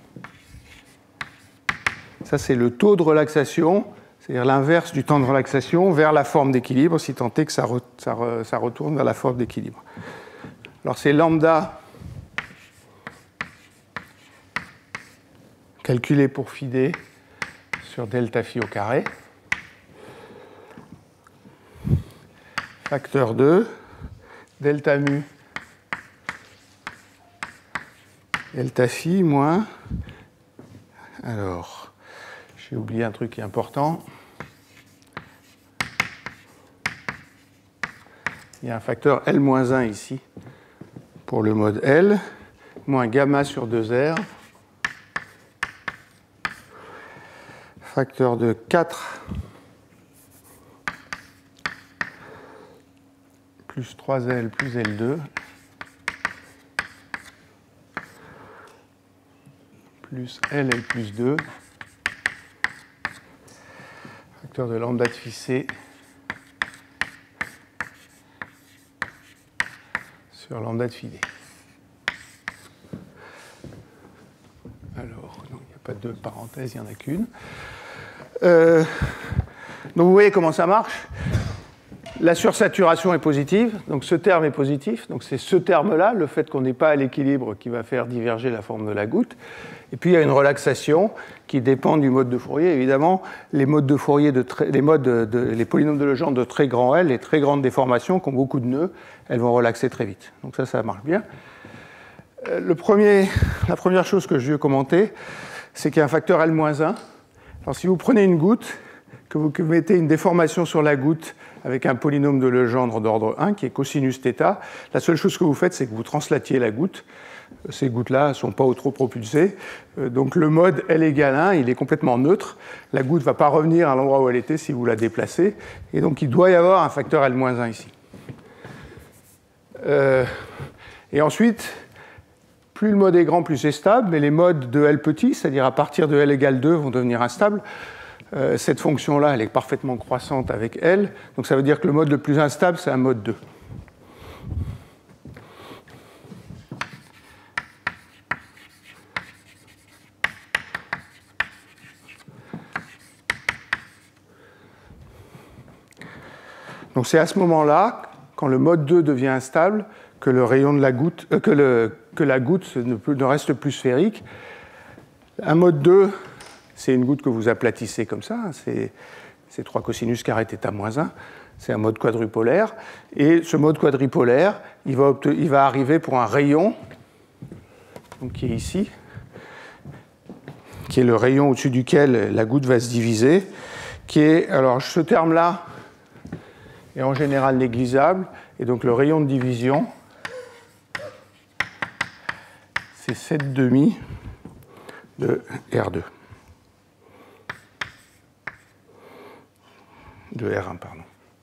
Ça, c'est le taux de relaxation, c'est-à-dire l'inverse du temps de relaxation vers la forme d'équilibre, si tant est que ça retourne vers la forme d'équilibre. Alors, c'est lambda calculé pour phi sur delta phi au carré, facteur 2, delta mu, delta phi moins, alors, j'ai oublié un truc qui est important. Il y a un facteur L-1 ici pour le mode L, moins gamma sur 2R, facteur de 4 plus 3L plus L2 plus LL plus 2 facteur de lambda de phi c sur lambda de phi d. Alors, non, il n'y a pas de deux parenthèses, il n'y en a qu'une. Donc vous voyez comment ça marche. La sursaturation est positive, donc ce terme est positif, donc c'est ce terme-là, le fait qu'on n'est pas à l'équilibre qui va faire diverger la forme de la goutte. Et puis il y a une relaxation qui dépend du mode de Fourier. Évidemment, les modes de Fourier, les polynômes de Legendre de très grand L, les très grandes déformations qui ont beaucoup de nœuds, elles vont relaxer très vite. Donc ça marche bien. La première chose que je veux commenter, c'est qu'il y a un facteur L-1. Alors si vous prenez une goutte, que vous mettez une déformation sur la goutte avec un polynôme de Legendre d'ordre 1 qui est cosinus θ. La seule chose que vous faites, c'est que vous translatiez la goutte. Ces gouttes-là ne sont pas trop propulsées. Donc le mode L égale 1, il est complètement neutre. La goutte ne va pas revenir à l'endroit où elle était si vous la déplacez. Et donc il doit y avoir un facteur L-1 ici. Et ensuite, plus le mode est grand, plus c'est stable, mais les modes de L petit, c'est-à-dire à partir de L égale 2, vont devenir instables. Cette fonction-là, elle est parfaitement croissante avec L, donc ça veut dire que le mode le plus instable, c'est un mode 2. Donc c'est à ce moment-là, quand le mode 2 devient instable, que le rayon de la goutte, que la goutte ne reste plus sphérique. Un mode 2, c'est une goutte que vous aplatissez comme ça, c'est 3 cosinus carré θ-1, c'est un mode quadrupolaire. Et ce mode quadrupolaire, il va arriver pour un rayon, donc qui est ici, qui est le rayon au-dessus duquel la goutte va se diviser, qui est, alors ce terme-là est en général négligeable, et donc le rayon de division, c'est 7,5 de R2. De R1, pardon.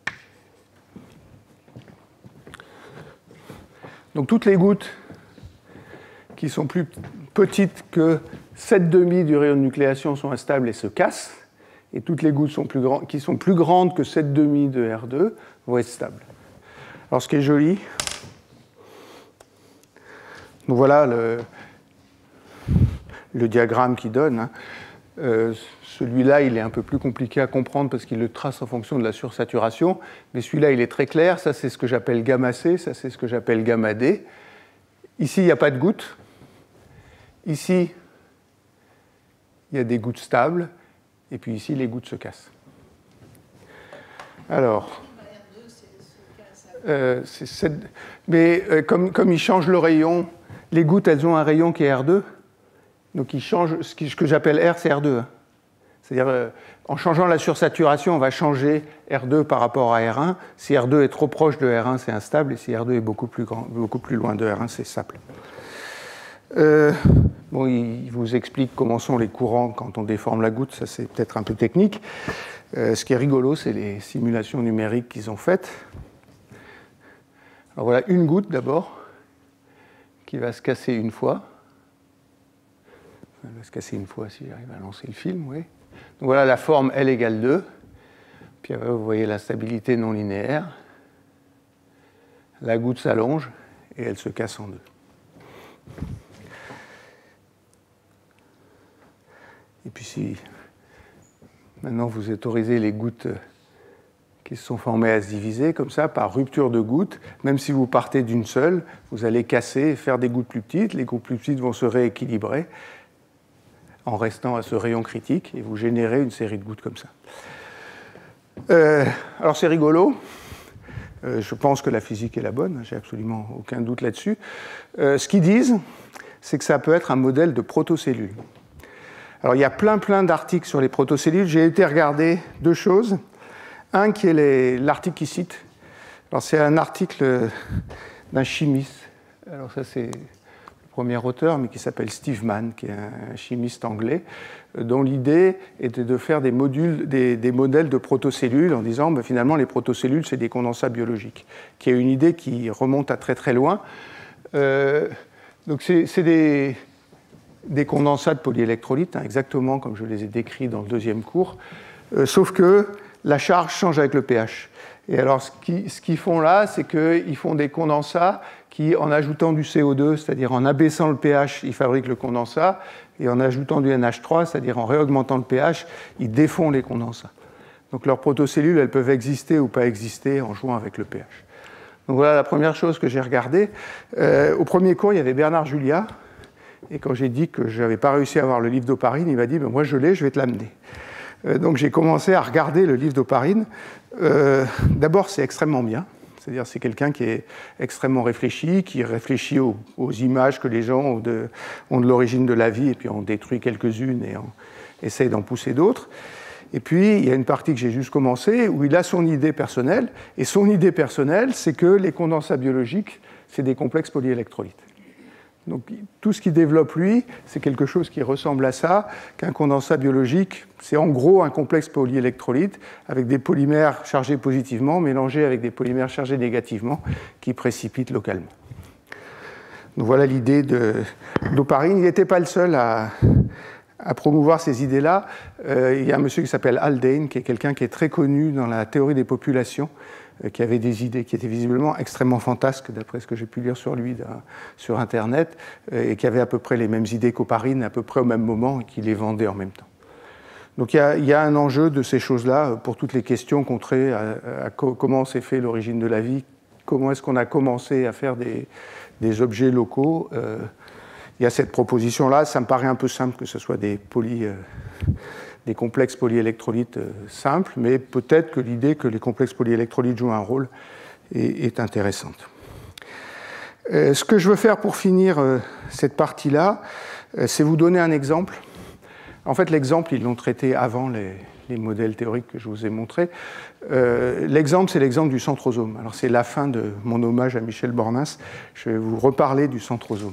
Donc toutes les gouttes qui sont plus petites que 7,5 du rayon de nucléation sont instables et se cassent, et toutes les gouttes qui sont plus grandes que 7,5 de R2 vont être stables. Alors ce qui est joli, donc voilà le diagramme qui donne. Hein. Celui-là, il est un peu plus compliqué à comprendre parce qu'il le trace en fonction de la sursaturation, mais celui-là, il est très clair. Ça, c'est ce que j'appelle gamma C, ça, c'est ce que j'appelle gamma D. Ici, il n'y a pas de gouttes. Ici, il y a des gouttes stables. Et puis ici, les gouttes se cassent. Alors, mais comme ils changent le rayon, les gouttes, elles ont un rayon qui est R2. Donc ils changent, ce que j'appelle R, c'est R2. C'est-à-dire, en changeant la sursaturation, on va changer R2 par rapport à R1. Si R2 est trop proche de R1, c'est instable. Et si R2 est beaucoup plus loin de R1, c'est stable. Bon, il vous explique comment sont les courants quand on déforme la goutte. Ça, c'est peut-être un peu technique. Ce qui est rigolo, c'est les simulations numériques qu'ils ont faites. Alors voilà, une goutte d'abord, qui va se casser une fois. Elle va se casser une fois si j'arrive à lancer le film, oui. Donc voilà la forme L égale 2. Puis vous voyez la stabilité non linéaire. La goutte s'allonge et elle se casse en deux. Et puis si maintenant vous autorisez les gouttes qui se sont formées à se diviser, comme ça, par rupture de gouttes, même si vous partez d'une seule, vous allez casser et faire des gouttes plus petites. Les gouttes plus petites vont se rééquilibrer en restant à ce rayon critique, et vous générez une série de gouttes comme ça. Alors c'est rigolo. Je pense que la physique est la bonne, j'ai absolument aucun doute là-dessus. Ce qu'ils disent, c'est que ça peut être un modèle de protocellules. Alors il y a plein d'articles sur les protocellules. J'ai été regarder deux choses. Un qui est l'article qu'ils citent. Alors c'est un article d'un chimiste. Alors ça c'est le premier auteur, mais qui s'appelle Steve Mann, qui est un chimiste anglais, dont l'idée était de faire des modèles de protocellules en disant finalement les protocellules c'est des condensats biologiques, qui est une idée qui remonte à très loin. Donc c'est des condensats de polyélectrolytes, hein, exactement comme je les ai décrits dans le deuxième cours, sauf que la charge change avec le pH. Et alors ce qu'ils font là, c'est qu'ils font des condensats qui, en ajoutant du CO2, c'est-à-dire en abaissant le pH, ils fabriquent le condensat, et en ajoutant du NH3, c'est-à-dire en réaugmentant le pH, ils défont les condensats. Donc leurs protocellules, elles peuvent exister ou pas exister en jouant avec le pH. Donc voilà la première chose que j'ai regardée. Au premier cours, il y avait Bernard Julia, et quand j'ai dit que je n'avais pas réussi à avoir le livre d'Oparine, il m'a dit moi je l'ai, je vais te l'amener. Donc j'ai commencé à regarder le livre d'Oparine. D'abord, c'est extrêmement bien. C'est-à-dire c'est quelqu'un qui est extrêmement réfléchi, qui réfléchit aux images que les gens ont de l'origine de la vie, et puis on détruit quelques-unes et on essaye d'en pousser d'autres. Et puis, il y a une partie que j'ai juste commencée où il a son idée personnelle. Et son idée personnelle, c'est que les condensats biologiques, c'est des complexes polyélectrolytes. Donc, tout ce qu'il développe, lui, c'est quelque chose qui ressemble à ça, qu'un condensat biologique, c'est en gros un complexe polyélectrolyte avec des polymères chargés positivement mélangés avec des polymères chargés négativement qui précipitent localement. Donc, voilà l'idée d'Oparin. Il n'était pas le seul à promouvoir ces idées-là. Il y a un monsieur qui s'appelle Haldane, qui est quelqu'un qui est très connu dans la théorie des populations, qui avait des idées qui étaient visiblement extrêmement fantasques, d'après ce que j'ai pu lire sur lui sur Internet, et qui avait à peu près les mêmes idées qu'Oparin, à peu près au même moment, et qui les vendait en même temps. Donc il y a un enjeu de ces choses-là pour toutes les questions qu'on traite à comment s'est fait l'origine de la vie, comment est-ce qu'on a commencé à faire des objets locaux. Il y a cette proposition-là, ça me paraît un peu simple que ce soit des complexes polyélectrolytes simples, mais peut-être que l'idée que les complexes polyélectrolytes jouent un rôle est intéressante. Ce que je veux faire pour finir cette partie-là, c'est vous donner un exemple. En fait, l'exemple, ils l'ont traité avant les modèles théoriques que je vous ai montrés. L'exemple, c'est l'exemple du centrosome. Alors, c'est la fin de mon hommage à Michel Bornas. Je vais vous reparler du centrosome.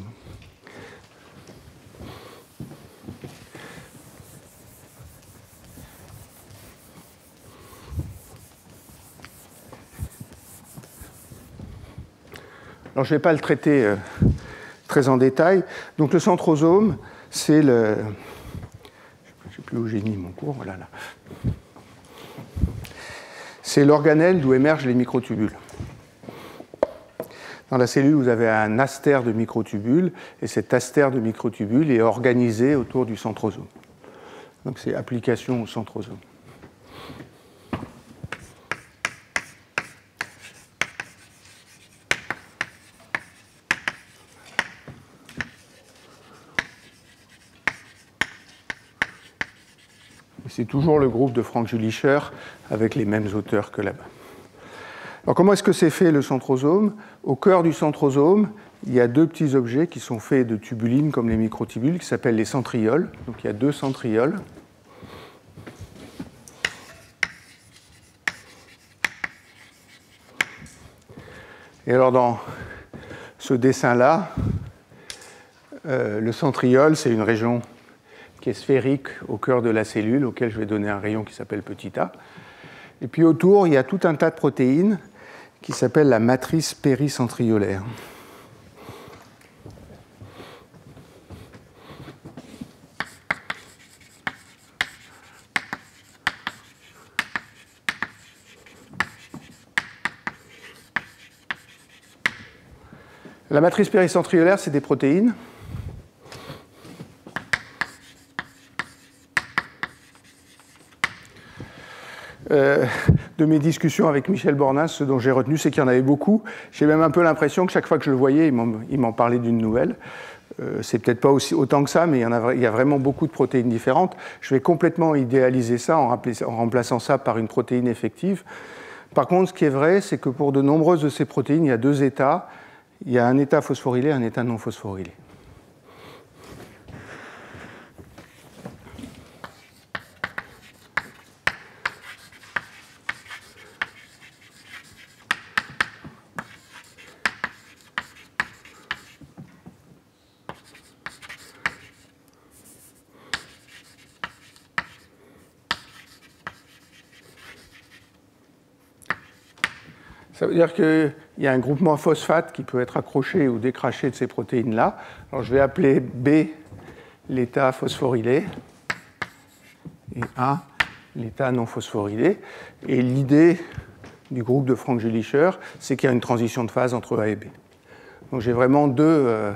Alors, je ne vais pas le traiter très en détail. Donc, le centrosome, c'est le... Je ne sais plus où j'ai mis mon cours, voilà là. C'est l'organelle d'où émergent les microtubules. Dans la cellule, vous avez un astère de microtubules, et cet astère de microtubules est organisé autour du centrosome. Donc, c'est application au centrosome. C'est toujours le groupe de Frank Jülicher avec les mêmes auteurs que là-bas. Alors, comment est-ce que c'est fait le centrosome? Au cœur du centrosome, il y a deux petits objets qui sont faits de tubulines comme les microtubules, qui s'appellent les centrioles. Donc, il y a deux centrioles. Et alors, dans ce dessin-là, le centriole, c'est une région qui est sphérique au cœur de la cellule, auquel je vais donner un rayon qui s'appelle petit a. Et puis autour, il y a tout un tas de protéines qui s'appellent la matrice péricentriolaire. La matrice péricentriolaire, c'est des protéines. De mes discussions avec Michel Bornas, ce dont j'ai retenu, c'est qu'il y en avait beaucoup. J'ai même un peu l'impression que chaque fois que je le voyais, il m'en parlait d'une nouvelle. C'est peut-être pas autant que ça, mais il y a vraiment beaucoup de protéines différentes. Je vais complètement idéaliser ça en remplaçant ça par une protéine effective. Par contre, ce qui est vrai, c'est que pour de nombreuses de ces protéines, il y a deux états. Il y a un état phosphorylé et un état non phosphorylé. Ça veut dire qu'il y a un groupement phosphate qui peut être accroché ou décraché de ces protéines-là. Alors je vais appeler B l'état phosphorylé et A l'état non phosphorylé. Et l'idée du groupe de Frank Jülicher, c'est qu'il y a une transition de phase entre A et B. Donc j'ai vraiment deux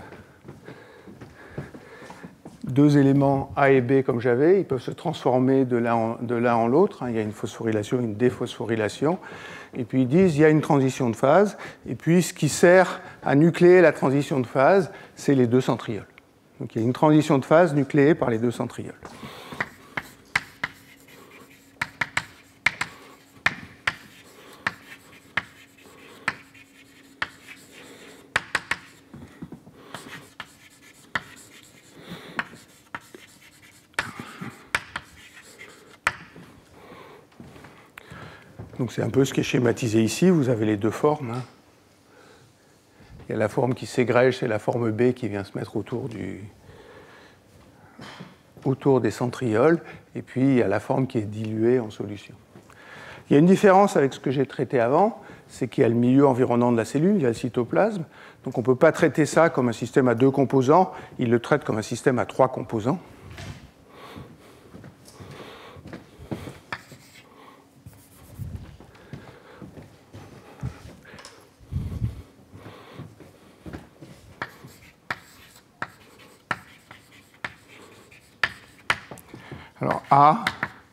éléments A et B comme j'avais. Ils peuvent se transformer de l'un en l'autre. Il y a une phosphorylation, une déphosphorylation. Et puis ils disent qu'il y a une transition de phase. Et puis ce qui sert à nucléer la transition de phase, c'est les deux centrioles. Donc il y a une transition de phase nucléée par les deux centrioles. Donc c'est un peu ce qui est schématisé ici. Vous avez les deux formes. Hein. Il y a la forme qui ségrège, c'est la forme B qui vient se mettre autour des centrioles. Et puis il y a la forme qui est diluée en solution. Il y a une différence avec ce que j'ai traité avant, c'est qu'il y a le milieu environnant de la cellule, il y a le cytoplasme. Donc on ne peut pas traiter ça comme un système à 2 composants, il le traite comme un système à 3 composants. Alors A,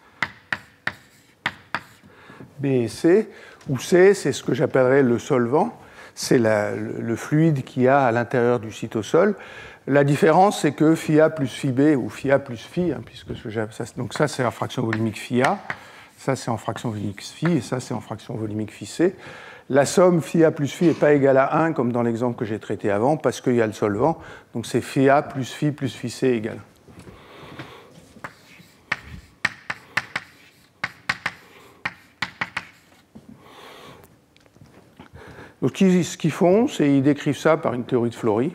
B et C, où C, c'est ce que j'appellerais le solvant, c'est le fluide qu'il y a à l'intérieur du cytosol. La différence, c'est que phi A plus phi B, ou phi A plus phi, hein, puisque donc ça c'est en fraction volumique phi A, ça c'est en fraction volumique phi, et ça c'est en fraction volumique phi C. La somme phi A plus phi n'est pas égale à 1, comme dans l'exemple que j'ai traité avant, parce qu'il y a le solvant, donc c'est phi A plus phi C égale. Donc, ce qu'ils font, c'est qu'ils décrivent ça par une théorie de Flory.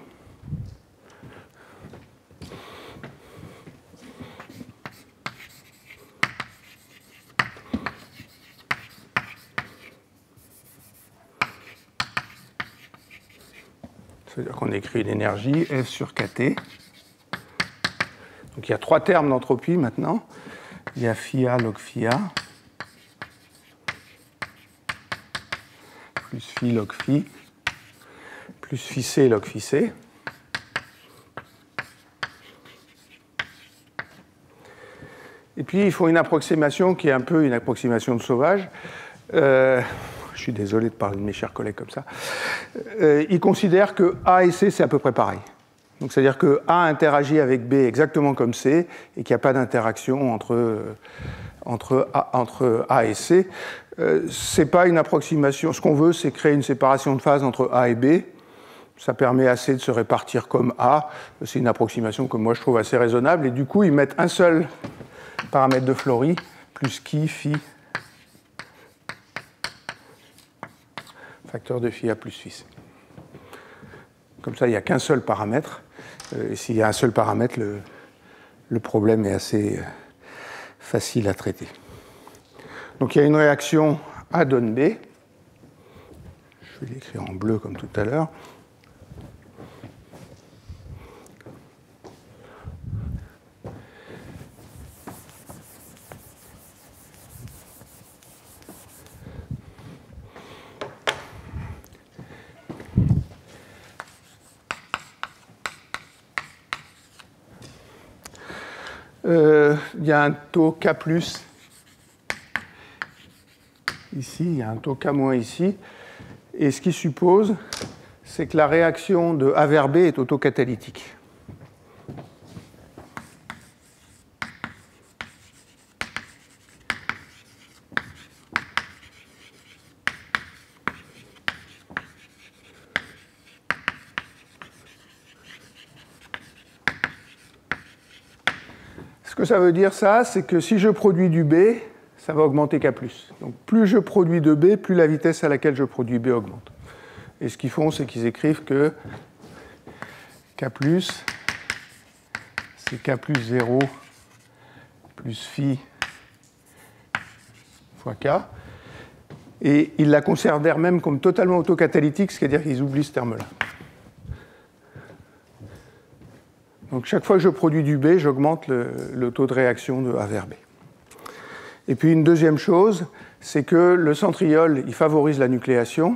C'est-à-dire qu'on écrit l'énergie F sur kT. Donc il y a 3 termes d'entropie maintenant. Il y a phi A log phi A, plus phi log phi, plus phi C log phi C. Et puis il faut une approximation qui est un peu une approximation de sauvage. Je suis désolé de parler de mes chers collègues comme ça. Ils considèrent que A et C, c'est à peu près pareil. Donc c'est-à-dire que A interagit avec B exactement comme C et qu'il n'y a pas d'interaction entre A et C. Ce n'est pas une approximation. Ce qu'on veut, c'est créer une séparation de phase entre A et B. Ça permet à C de se répartir comme A. C'est une approximation que moi je trouve assez raisonnable. Et du coup, ils mettent un seul paramètre de Flory, plus chi, phi, facteur de phi A plus phi C. Comme ça, il n'y a qu'un seul paramètre. Et s'il y a un seul paramètre, le problème est assez facile à traiter. Donc il y a une réaction A donne B. Je vais l'écrire en bleu comme tout à l'heure. Il y a un taux K+, ici, il y a un taux K- ici, et ce qui suppose, c'est que la réaction de A vers B est autocatalytique. Ce que ça veut dire, ça, c'est que si je produis du B, ça va augmenter K+. Donc plus je produis de B, plus la vitesse à laquelle je produis B augmente. Et ce qu'ils font, c'est qu'ils écrivent que K+, c'est K plus 0 plus phi fois K. Et ils la considèrent même comme totalement autocatalytique, c'est-à-dire qu'ils oublient ce terme-là. Donc chaque fois que je produis du B, j'augmente le taux de réaction de A vers B. Et puis une deuxième chose, c'est que le centriole, il favorise la nucléation.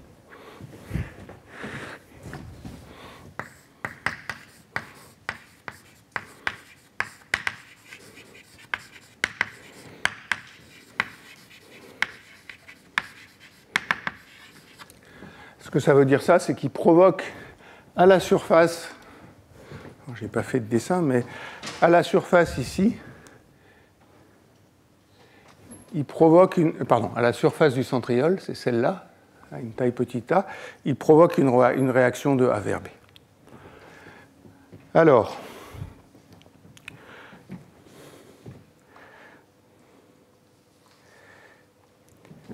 Ce que ça veut dire, ça, c'est qu'il provoque à la surface, je n'ai pas fait de dessin, mais à la surface ici, il provoque à la surface du centriole, c'est celle-là, à une taille petite a, il provoque une réaction de A vers B. Alors,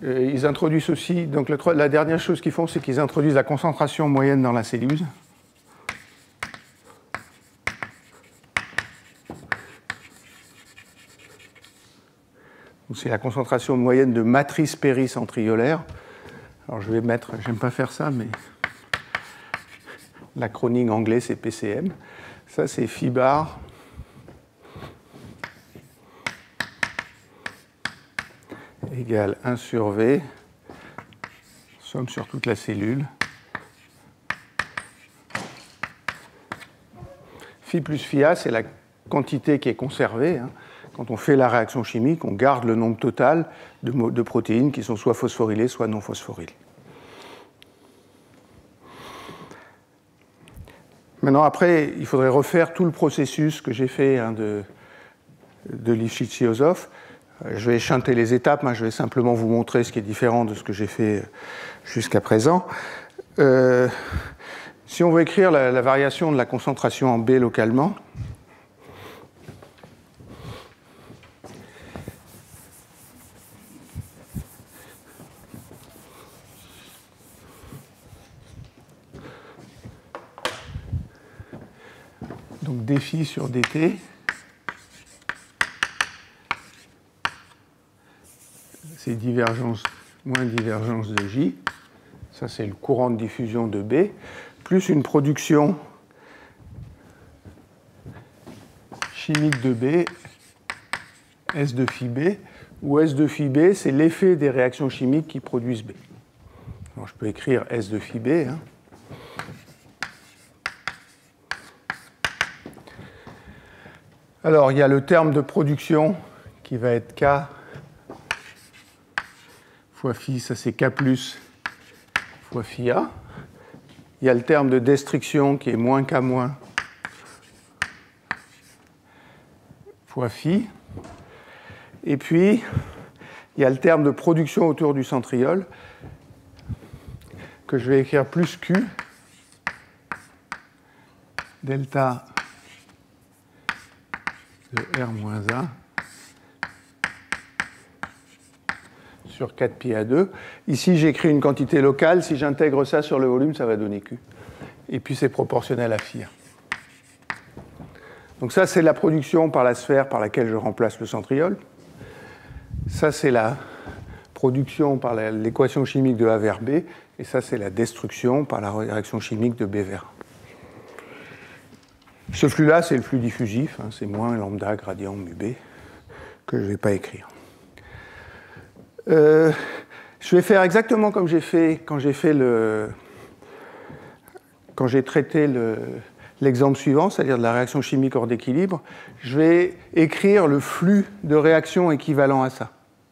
Ils introduisent aussi, donc la dernière chose qu'ils font, c'est qu'ils introduisent la concentration moyenne dans la cellule. C'est la concentration moyenne de matrice péricentriolaire. Alors je vais mettre, j'aime pas faire ça, mais l'acronyme anglais c'est PCM. Ça c'est phi bar égale 1 sur V, somme sur toute la cellule. Phi plus phi A, c'est la quantité qui est conservée. Quand on fait la réaction chimique, on garde le nombre total de protéines qui sont soit phosphorylées, soit non phosphorylées. Maintenant, après, il faudrait refaire tout le processus que j'ai fait de Lifshitz-Yosov. Je vais chanter les étapes, je vais simplement vous montrer ce qui est différent de ce que j'ai fait jusqu'à présent. Si on veut écrire la variation de la concentration en B localement, donc dφ sur dt, c'est divergence moins divergence de J, ça c'est le courant de diffusion de B, plus une production chimique de B, S de phi B, où S de phi B, c'est l'effet des réactions chimiques qui produisent B. Alors je peux écrire S de phi B. Alors il y a le terme de production qui va être K fois phi, ça c'est K plus fois phi A. Il y a le terme de destruction qui est moins K moins fois phi. Et puis, il y a le terme de production autour du centriole que je vais écrire plus Q delta de R moins A sur 4 pi A2. Ici, j'écris une quantité locale. Si j'intègre ça sur le volume, ça va donner Q. Et puis, c'est proportionnel à phi. Donc ça, c'est la production par la sphère par laquelle je remplace le centriole. Ça, c'est la production par l'équation chimique de A vers B. Et ça, c'est la destruction par la réaction chimique de B vers A. Ce flux-là, c'est le flux diffusif. C'est moins lambda gradient mu B que je ne vais pas écrire. Je vais faire exactement comme j'ai fait quand j'ai traité l'exemple suivant, c'est-à-dire de la réaction chimique hors d'équilibre. Je vais écrire le flux de réaction équivalent à ça.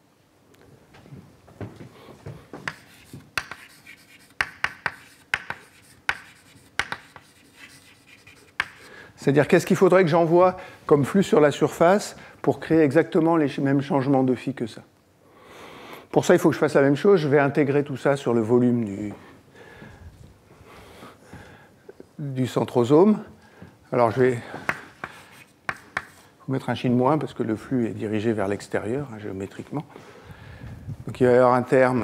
C'est-à-dire qu'est-ce qu'il faudrait que j'envoie comme flux sur la surface pour créer exactement les mêmes changements de phi que ça. Pour ça, il faut que je fasse la même chose. Je vais intégrer tout ça sur le volume du centrosome. Alors, je vais vous mettre un chi de moins parce que le flux est dirigé vers l'extérieur, géométriquement. Donc, il va y avoir un terme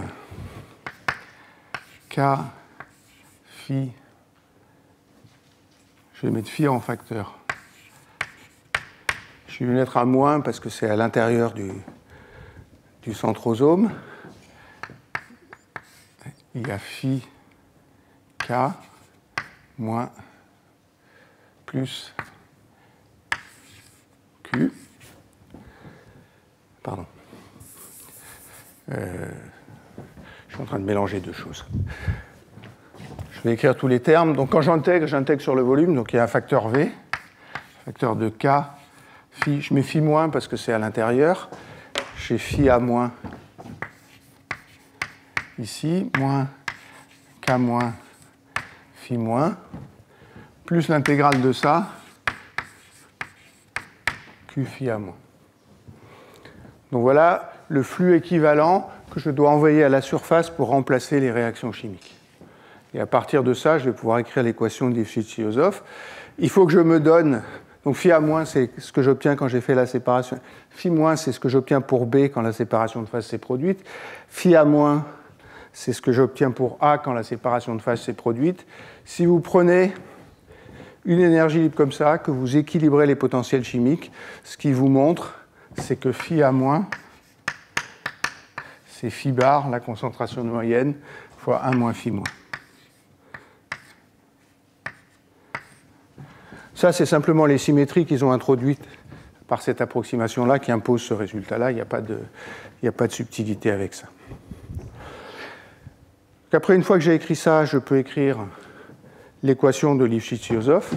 K phi. Je vais mettre phi en facteur. Je vais mettre un moins parce que c'est à l'intérieur du centrosome. Il y a phi K moins plus Q. Pardon. Je suis en train de mélanger deux choses. Je vais écrire tous les termes. Donc quand j'intègre sur le volume. Donc il y a un facteur V, facteur de K, phi. Je mets phi moins parce que c'est à l'intérieur. J'ai phi A moins ici, moins K moins phi moins, plus l'intégrale de ça, Q phi A moins. Donc voilà le flux équivalent que je dois envoyer à la surface pour remplacer les réactions chimiques. Et à partir de ça, je vais pouvoir écrire l'équation de Lifshitz-Yosov. Il faut que je me donne... Donc phi A-, c'est ce que j'obtiens quand j'ai fait la séparation. Phi-, c'est ce que j'obtiens pour B quand la séparation de phase s'est produite. Phi A-, c'est ce que j'obtiens pour A quand la séparation de phase s'est produite. Si vous prenez une énergie libre comme ça, que vous équilibrez les potentiels chimiques, ce qui vous montre, c'est que phi A-, c'est phi bar, la concentration moyenne, fois 1 moins phi-. Ça, c'est simplement les symétries qu'ils ont introduites par cette approximation-là qui impose ce résultat-là. Il n'y a pas de subtilité avec ça. Après, une fois que j'ai écrit ça, je peux écrire l'équation de Lifshitz-Yosov.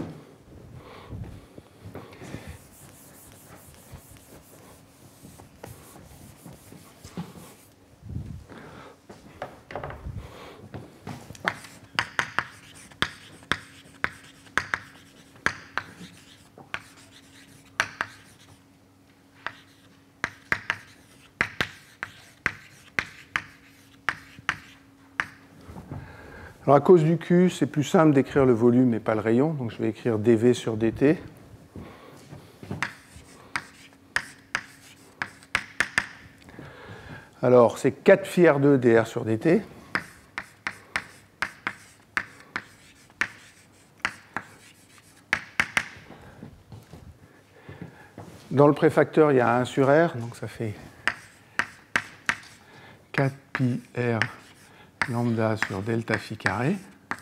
Alors à cause du Q, c'est plus simple d'écrire le volume et pas le rayon, donc je vais écrire dV sur dt. Alors c'est 4 phi R2 dR sur dt. Dans le préfacteur, il y a 1 sur R, donc ça fait 4 pi R lambda sur delta phi carré.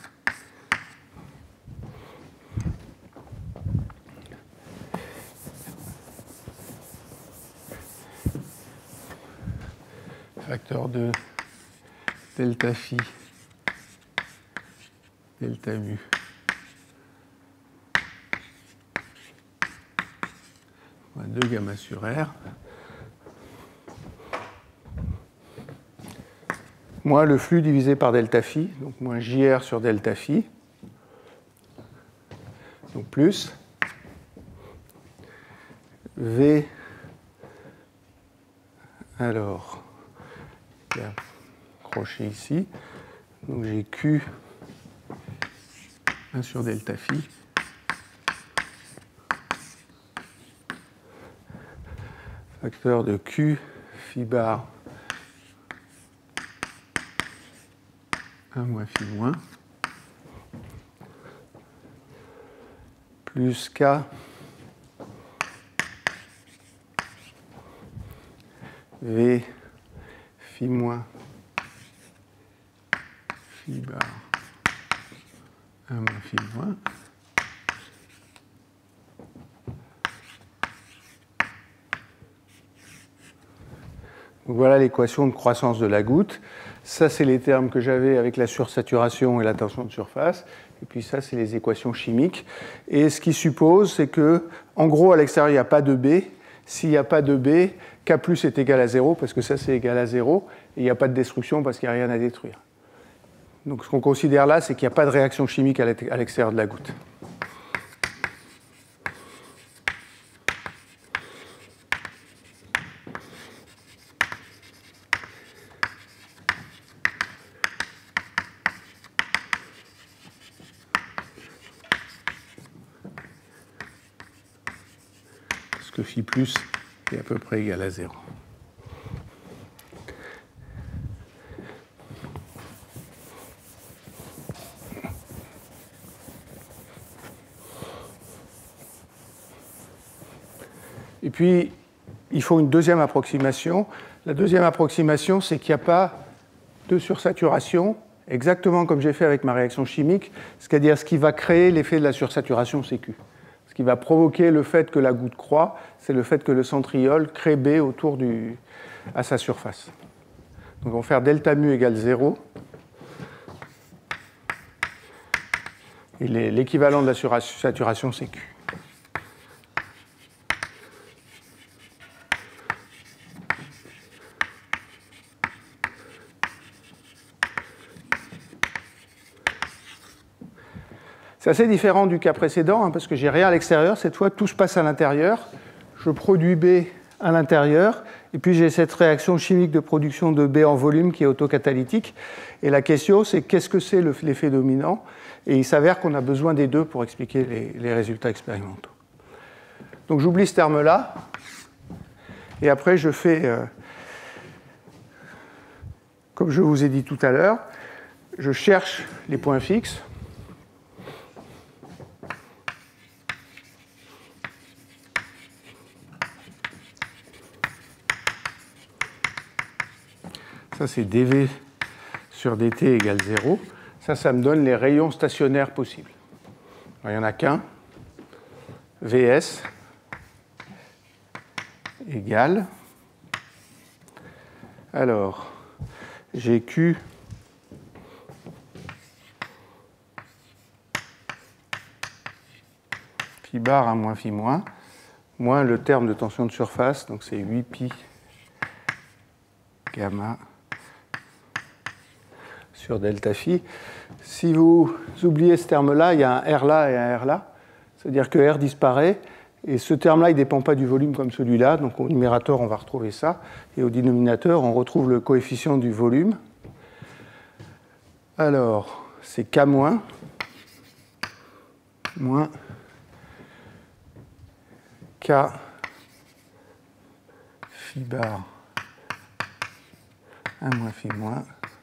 Facteur de delta phi delta mu moins 2 gamma sur R. Moins le flux divisé par delta phi, donc moins JR sur delta phi, donc plus V, alors, il y a crochet ici, donc j'ai Q 1 sur delta phi, facteur de Q phi bar 1 moins phi moins, plus K V phi moins phi bar 1 moins phi moins. Donc voilà l'équation de croissance de la goutte. Ça, c'est les termes que j'avais avec la sursaturation et la tension de surface. Et puis ça, c'est les équations chimiques. Et ce qui suppose, c'est que, en gros, à l'extérieur, il n'y a pas de B. S'il n'y a pas de B, K plus est égal à 0, parce que ça, c'est égal à 0. Et il n'y a pas de destruction parce qu'il n'y a rien à détruire. Donc ce qu'on considère là, c'est qu'il n'y a pas de réaction chimique à l'extérieur de la goutte. Que phi plus est à peu près égal à 0. Et puis, il faut une deuxième approximation. La deuxième approximation, c'est qu'il n'y a pas de sursaturation, exactement comme j'ai fait avec ma réaction chimique, c'est-à-dire ce qui va créer l'effet de la sursaturation, c'est Q. Ce qui va provoquer le fait que la goutte croît, c'est le fait que le centriole crée B autour à sa surface. Donc on va faire delta mu égale 0. Et l'équivalent de la sursaturation, c'est Q. C'est assez différent du cas précédent, parce que j'ai rien à l'extérieur. Cette fois, tout se passe à l'intérieur. Je produis B à l'intérieur, et puis j'ai cette réaction chimique de production de B en volume qui est autocatalytique. Et la question, c'est qu'est-ce que c'est l'effet dominant? Et il s'avère qu'on a besoin des deux pour expliquer les résultats expérimentaux. Donc j'oublie ce terme-là. Et après, je fais, comme je vous ai dit tout à l'heure, je cherche les points fixes. Ça, c'est dV sur dt égale 0. Ça me donne les rayons stationnaires possibles. Alors, il n'y en a qu'un. Vs égale. Alors, j'ai Q phi bar à moins phi moins, moins le terme de tension de surface, donc c'est 8 pi gamma sur delta phi. Si vous oubliez ce terme-là, il y a un R là et un R là. C'est-à-dire que R disparaît, et ce terme-là, il ne dépend pas du volume comme celui-là. Donc au numérateur, on va retrouver ça. Et au dénominateur, on retrouve le coefficient du volume. Alors, c'est K moins K phi bar 1 moins phi moins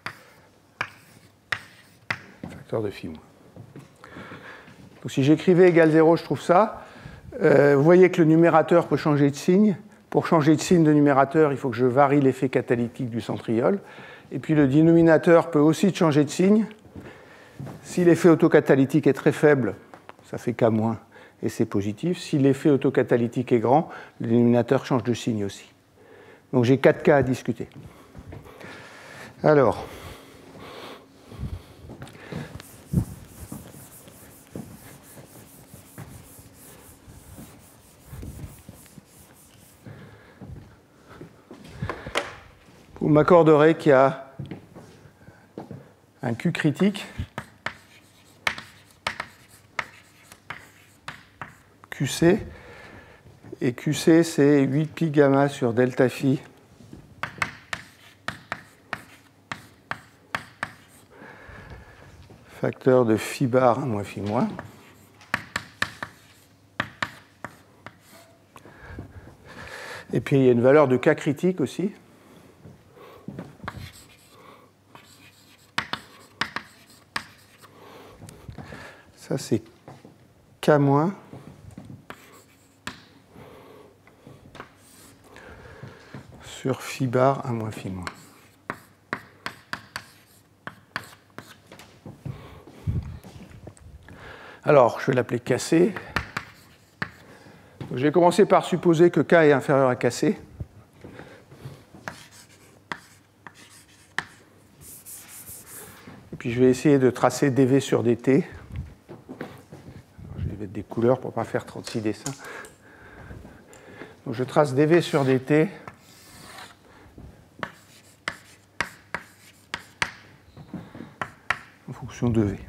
facteur de phi moins. Donc si j'écrivais égal 0, je trouve ça. Vous voyez que le numérateur peut changer de signe. Pour changer de signe de numérateur, il faut que je varie l'effet catalytique du centriole. Et puis le dénominateur peut aussi changer de signe. Si l'effet autocatalytique est très faible, ça fait K-, et c'est positif. Si l'effet autocatalytique est grand, le dénominateur change de signe aussi. Donc j'ai 4 cas à discuter. Alors, vous m'accorderez qu'il y a un Q critique, QC, et QC c'est 8 pi gamma sur delta phi facteur de phi bar moins phi moins. Et puis il y a une valeur de K critique aussi. Ça c'est K moins sur phi bar 1 moins phi moins. Alors, je vais l'appeler KC. Je vais commencer par supposer que K est inférieur à KC. Et puis je vais essayer de tracer dV sur dt. Je vais mettre des couleurs pour ne pas faire 36 dessins. Donc je trace dV sur dt. En fonction de V.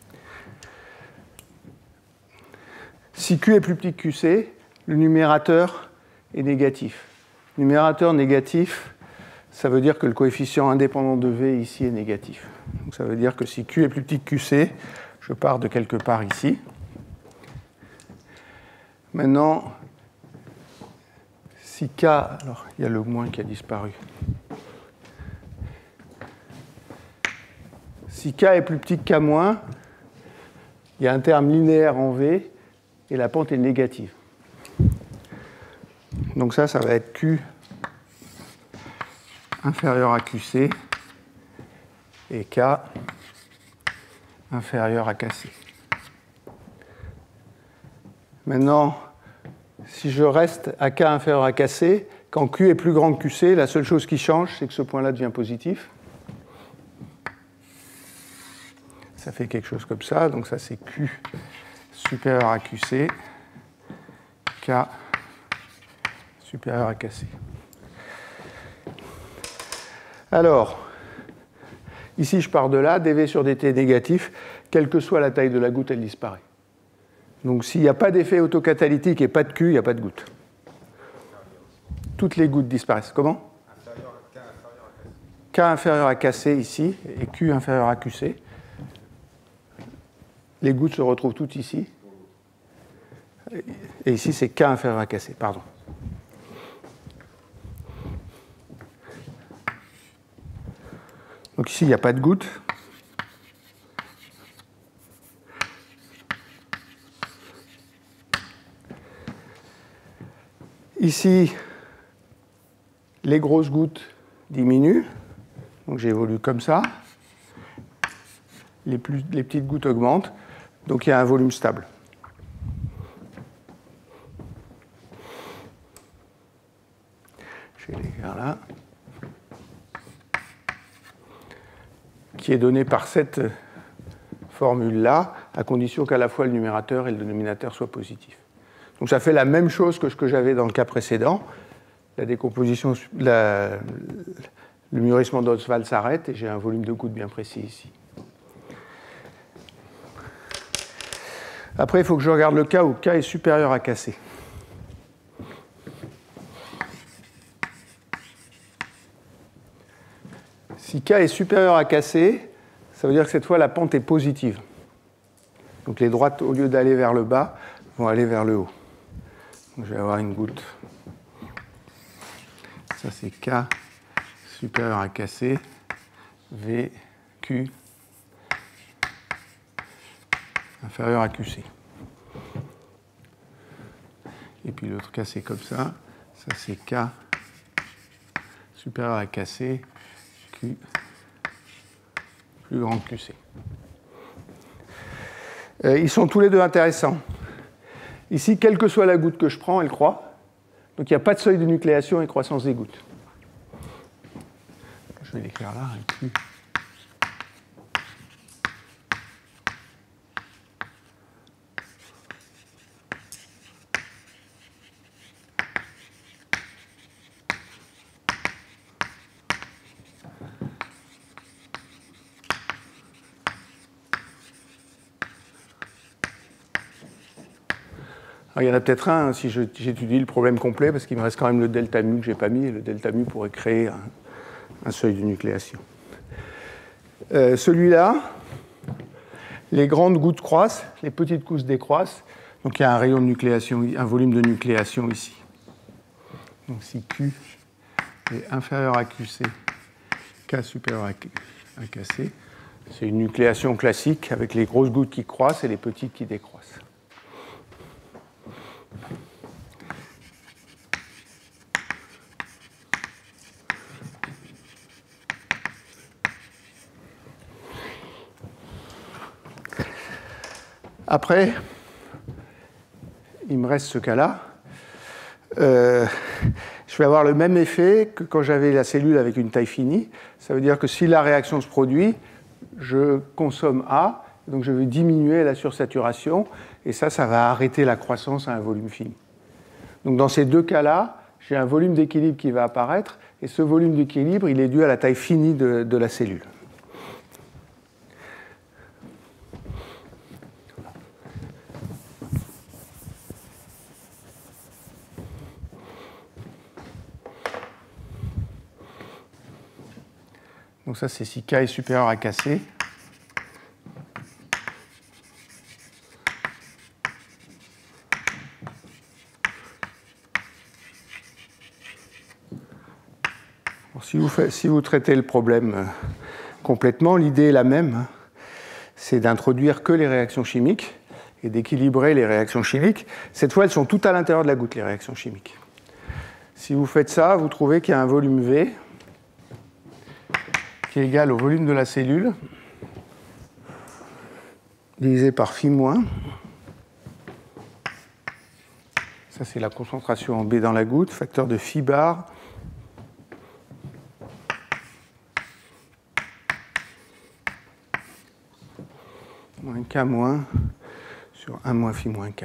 Si Q est plus petit que QC, le numérateur est négatif. Numérateur négatif, ça veut dire que le coefficient indépendant de V ici est négatif. Donc ça veut dire que si Q est plus petit que QC, je pars de quelque part ici. Maintenant, si K, alors il y a le moins qui a disparu. Si K est plus petit que K-, il y a un terme linéaire en V et la pente est négative. Donc ça va être Q inférieur à QC et K inférieur à KC. Maintenant, si je reste à K inférieur à KC, quand Q est plus grand que QC, la seule chose qui change, c'est que ce point-là devient positif. Ça fait quelque chose comme ça. Donc ça, c'est Q supérieur à QC, K supérieur à KC. Alors, ici, je pars de là, dV sur dt est négatif. Quelle que soit la taille de la goutte, elle disparaît. Donc s'il n'y a pas d'effet autocatalytique et pas de Q, il n'y a pas de goutte. Toutes les gouttes disparaissent. Comment ? K inférieur à KC ici, et Q inférieur à QC. Les gouttes se retrouvent toutes ici. Et ici, c'est K inférieur à KC, pardon. Donc ici, il n'y a pas de goutte. Ici, les grosses gouttes diminuent. Donc j'évolue comme ça. Les petites gouttes augmentent. Donc il y a un volume stable. Je vais l'écrire là. Qui est donné par cette formule-là, à condition qu'à la fois le numérateur et le dénominateur soient positifs. Donc ça fait la même chose que ce que j'avais dans le cas précédent. La décomposition, le mûrissement d'Ostwald s'arrête et j'ai un volume de gouttes bien précis ici. Après, il faut que je regarde le cas où K est supérieur à KC. Si K est supérieur à KC, ça veut dire que cette fois la pente est positive. Donc les droites, au lieu d'aller vers le bas, vont aller vers le haut. Donc je vais avoir une goutte. Ça c'est K supérieur à KC, V, Q inférieur à QC. Et puis l'autre cas c'est comme ça. Ça c'est K supérieur à KC, Q plus grand que QC. Ils sont tous les deux intéressants. Ici, quelle que soit la goutte que je prends, elle croît. Donc il n'y a pas de seuil de nucléation et croissance des gouttes. Je vais l'écrire là, un Q. Alors, il y en a peut-être un si j'étudie le problème complet, parce qu'il me reste quand même le delta mu que je n'ai pas mis, et le delta mu pourrait créer un seuil de nucléation. Celui-là, les grandes gouttes croissent, les petites gouttes décroissent, donc il y a un rayon de nucléation, un volume de nucléation ici. Donc si Q est inférieur à QC, K supérieur à KC, c'est une nucléation classique avec les grosses gouttes qui croissent et les petites qui décroissent. Après, il me reste ce cas-là. Je vais avoir le même effet que quand j'avais la cellule avec une taille finie. Ça veut dire que si la réaction se produit, je consomme A, donc je vais diminuer la sursaturation, et ça va arrêter la croissance à un volume fini. Donc dans ces deux cas-là, j'ai un volume d'équilibre qui va apparaître, et ce volume d'équilibre, il est dû à la taille finie de la cellule. Donc ça, c'est si K est supérieur à KC. Si vous traitez le problème complètement, l'idée est la même. C'est d'introduire que les réactions chimiques et d'équilibrer les réactions chimiques. Cette fois, elles sont toutes à l'intérieur de la goutte, les réactions chimiques. Si vous faites ça, vous trouvez qu'il y a un volume V qui est égal au volume de la cellule divisé par phi-. Ça, c'est la concentration en B dans la goutte, facteur de phi bar moins K moins sur 1 moins phi moins K.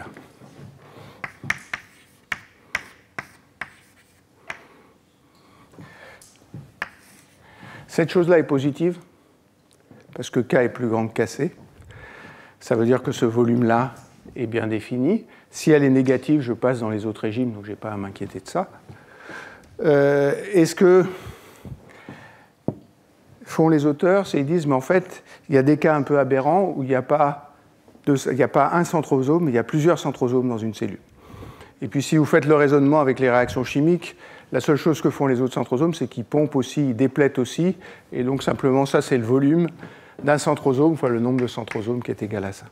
Cette chose-là est positive, parce que K est plus grand que KC. Ça veut dire que ce volume-là est bien défini. Si elle est négative, je passe dans les autres régimes, donc je n'ai pas à m'inquiéter de ça. Est-ce que font les auteurs, c'est ils disent, mais en fait, il y a des cas un peu aberrants où il n'y a pas il n'y a pas un centrosome, mais il y a plusieurs centrosomes dans une cellule. Et puis si vous faites le raisonnement avec les réactions chimiques, la seule chose que font les autres centrosomes, c'est qu'ils pompent aussi, ils déplètent aussi, et donc simplement ça, c'est le volume d'un centrosome fois le nombre de centrosomes qui est égal à ça.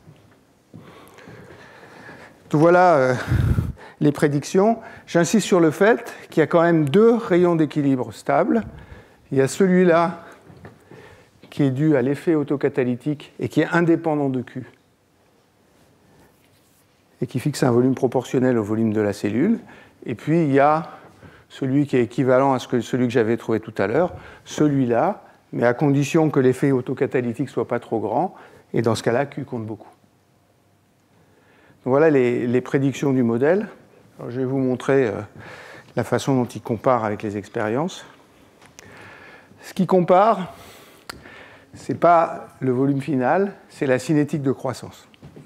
Donc voilà les prédictions. J'insiste sur le fait qu'il y a quand même deux rayons d'équilibre stables. Il y a celui-là qui est dû à l'effet autocatalytique et qui est indépendant de Q et qui fixe un volume proportionnel au volume de la cellule. Et puis il y a celui qui est équivalent à celui que j'avais trouvé tout à l'heure, celui-là, mais à condition que l'effet autocatalytique ne soit pas trop grand, et dans ce cas-là, Q compte beaucoup. Donc voilà les prédictions du modèle. Alors, je vais vous montrer la façon dont il compare avec les expériences. Ce qui compare, ce n'est pas le volume final, c'est la cinétique de croissance.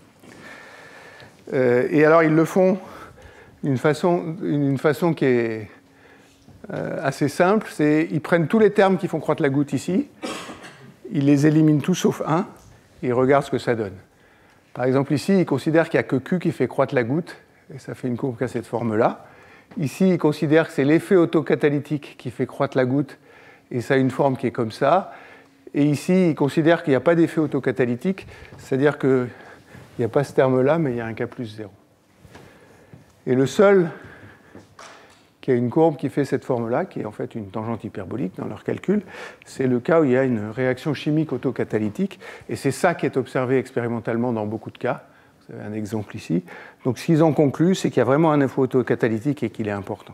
Et alors, ils le font d'une façon qui est assez simple. C'est ils prennent tous les termes qui font croître la goutte ici, ils les éliminent tous sauf un, et ils regardent ce que ça donne. Par exemple, ici, ils considèrent qu'il n'y a que Q qui fait croître la goutte, et ça fait une courbe qui a cette forme-là. Ici, ils considèrent que c'est l'effet autocatalytique qui fait croître la goutte, et ça a une forme qui est comme ça. Et ici, ils considèrent qu'il n'y a pas d'effet autocatalytique, c'est-à-dire qu'il n'y a pas ce terme-là, mais il y a un K plus 0. Et le seul qui a une courbe qui fait cette forme-là, qui est en fait une tangente hyperbolique dans leur calcul, c'est le cas où il y a une réaction chimique autocatalytique, et c'est ça qui est observé expérimentalement dans beaucoup de cas. Vous avez un exemple ici. Donc ce qu'ils ont conclu, c'est qu'il y a vraiment un effet autocatalytique et qu'il est important.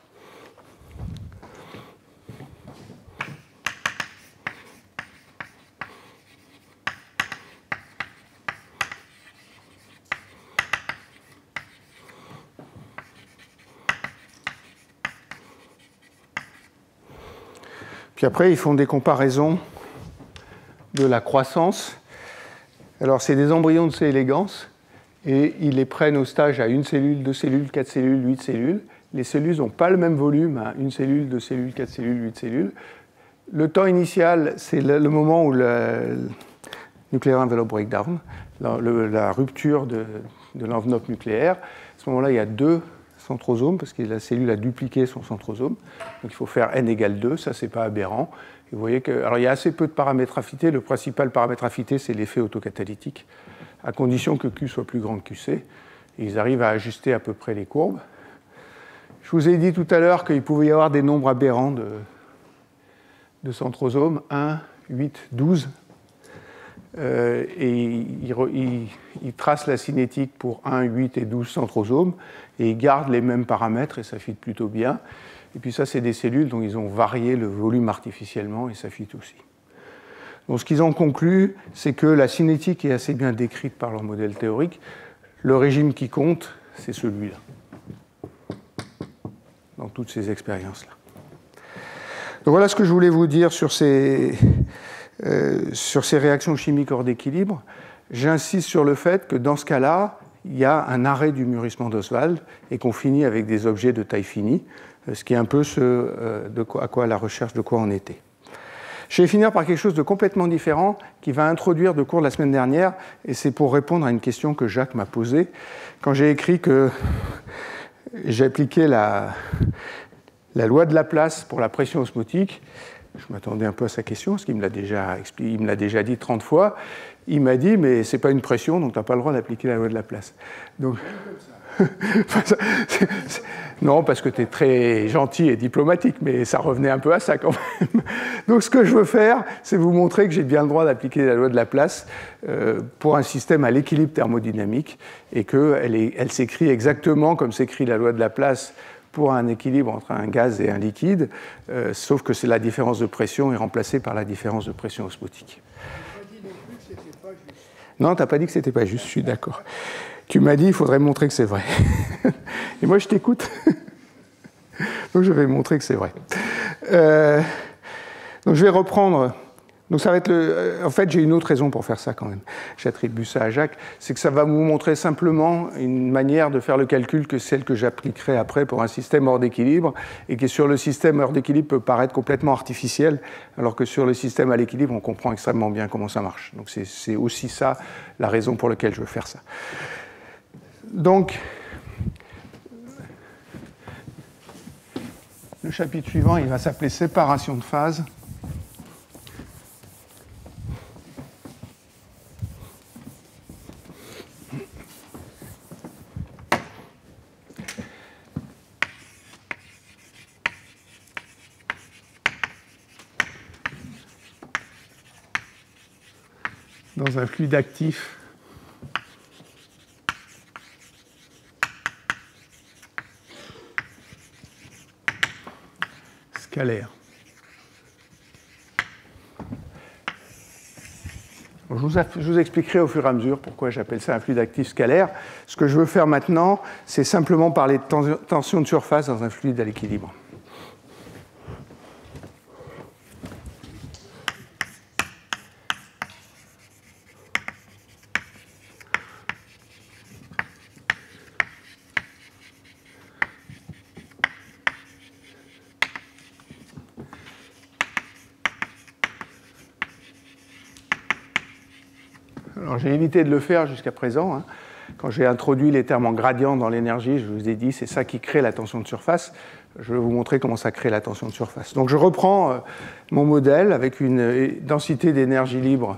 Puis après, ils font des comparaisons de la croissance. Alors, c'est des embryons de C. elegans, et ils les prennent au stage à 1 cellule, 2 cellules, 4 cellules, 8 cellules. Les cellules n'ont pas le même volume à 1 cellule, 2 cellules, 4 cellules, 8 cellules. Le temps initial, c'est le moment où le nuclear envelope breakdown, la rupture de l'enveloppe nucléaire. À ce moment-là, il y a 2 centrosomes, parce que la cellule a dupliqué son centrosome. Donc il faut faire n égale 2, ça c'est pas aberrant. Et vous voyez que, alors il y a assez peu de paramètres à fitter. Le principal paramètre à fitter, c'est l'effet autocatalytique, à condition que Q soit plus grand que QC. Et ils arrivent à ajuster à peu près les courbes. Je vous ai dit tout à l'heure qu'il pouvait y avoir des nombres aberrants de centrosomes, 1, 8, 12. Et ils tracent la cinétique pour 1, 8 et 12 centrosomes, et ils gardent les mêmes paramètres, et ça fit plutôt bien. Et puis ça, c'est des cellules dont ils ont varié le volume artificiellement, et ça fit aussi. Donc ce qu'ils ont conclu, c'est que la cinétique est assez bien décrite par leur modèle théorique. Le régime qui compte, c'est celui-là, dans toutes ces expériences-là. Donc voilà ce que je voulais vous dire sur ces réactions chimiques hors d'équilibre. J'insiste sur le fait que dans ce cas-là, il y a un arrêt du mûrissement d'Oswald et qu'on finit avec des objets de taille finie, ce qui est un peu la recherche de quoi on était. Je vais finir par quelque chose de complètement différent qui va introduire le cours de la semaine dernière, et c'est pour répondre à une question que Jacques m'a posée. Quand j'ai écrit que j'appliquais la loi de Laplace pour la pression osmotique, je m'attendais un peu à sa question, parce qu'il me l'a déjà dit 30 fois. Il m'a dit, mais ce n'est pas une pression, donc tu n'as pas le droit d'appliquer la loi de Laplace. Donc, non, parce que tu es très gentil et diplomatique, mais ça revenait un peu à ça quand même. Donc ce que je veux faire, c'est vous montrer que j'ai bien le droit d'appliquer la loi de Laplace pour un système à l'équilibre thermodynamique, et qu'elle s'écrit exactement comme s'écrit la loi de Laplace pour un équilibre entre un gaz et un liquide, sauf que la différence de pression est remplacée par la différence de pression osmotique. Non, tu n'as pas dit que ce n'était pas juste, je suis d'accord. Tu m'as dit qu'il faudrait montrer que c'est vrai. Et moi, je t'écoute. Donc, je vais montrer que c'est vrai. Donc, je vais reprendre Donc ça va être en fait, j'ai une autre raison pour faire ça quand même. J'attribue ça à Jacques. C'est que ça va vous montrer simplement une manière de faire le calcul que celle que j'appliquerai après pour un système hors d'équilibre, et qui sur le système hors d'équilibre peut paraître complètement artificiel, alors que sur le système à l'équilibre, on comprend extrêmement bien comment ça marche. Donc c'est aussi ça la raison pour laquelle je veux faire ça. Donc, le chapitre suivant, il va s'appeler séparation de phase. Dans un fluide actif scalaire. Je vous expliquerai au fur et à mesure pourquoi j'appelle ça un fluide actif scalaire. Ce que je veux faire maintenant, c'est simplement parler de tension de surface dans un fluide à l'équilibre. Alors, j'ai évité de le faire jusqu'à présent. Quand j'ai introduit les termes en gradient dans l'énergie, je vous ai dit c'est ça qui crée la tension de surface. Je vais vous montrer comment ça crée la tension de surface. Donc je reprends mon modèle avec une densité d'énergie libre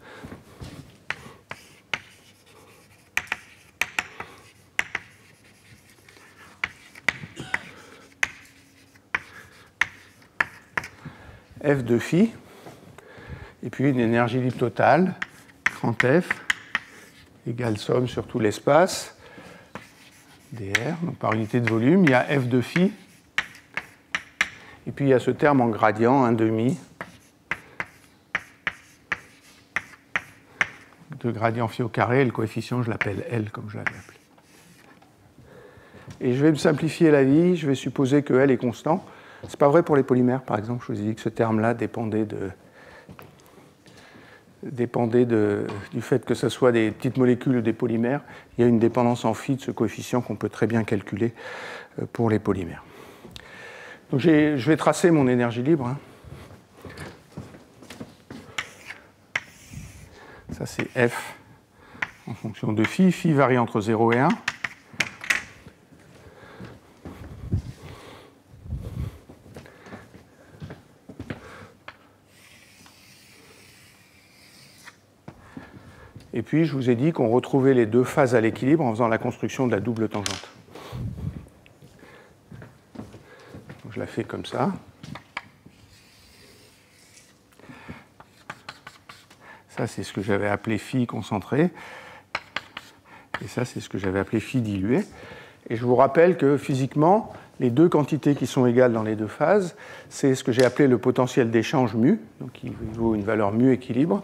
F de phi, et puis une énergie libre totale, grand F, égale somme sur tout l'espace, dr, donc par unité de volume, il y a F de phi, et puis il y a ce terme en gradient, 1/2 de gradient phi au carré, et le coefficient, je l'appelle L, comme je l'avais appelé. Et je vais me simplifier la vie, je vais supposer que L est constant. Ce n'est pas vrai pour les polymères, par exemple. Je vous ai dit que ce terme-là dépendait du fait que ce soit des petites molécules ou des polymères. Il y a une dépendance en phi de ce coefficient qu'on peut très bien calculer pour les polymères. Donc je vais tracer mon énergie libre. Ça, c'est F en fonction de phi. Phi varie entre 0 et 1. Et puis, je vous ai dit qu'on retrouvait les deux phases à l'équilibre en faisant la construction de la double tangente. Donc, je la fais comme ça. Ça, c'est ce que j'avais appelé phi concentré. Et ça, c'est ce que j'avais appelé phi dilué. Et je vous rappelle que physiquement, les deux quantités qui sont égales dans les deux phases, c'est ce que j'ai appelé le potentiel d'échange mu, donc qui vaut une valeur mu équilibre.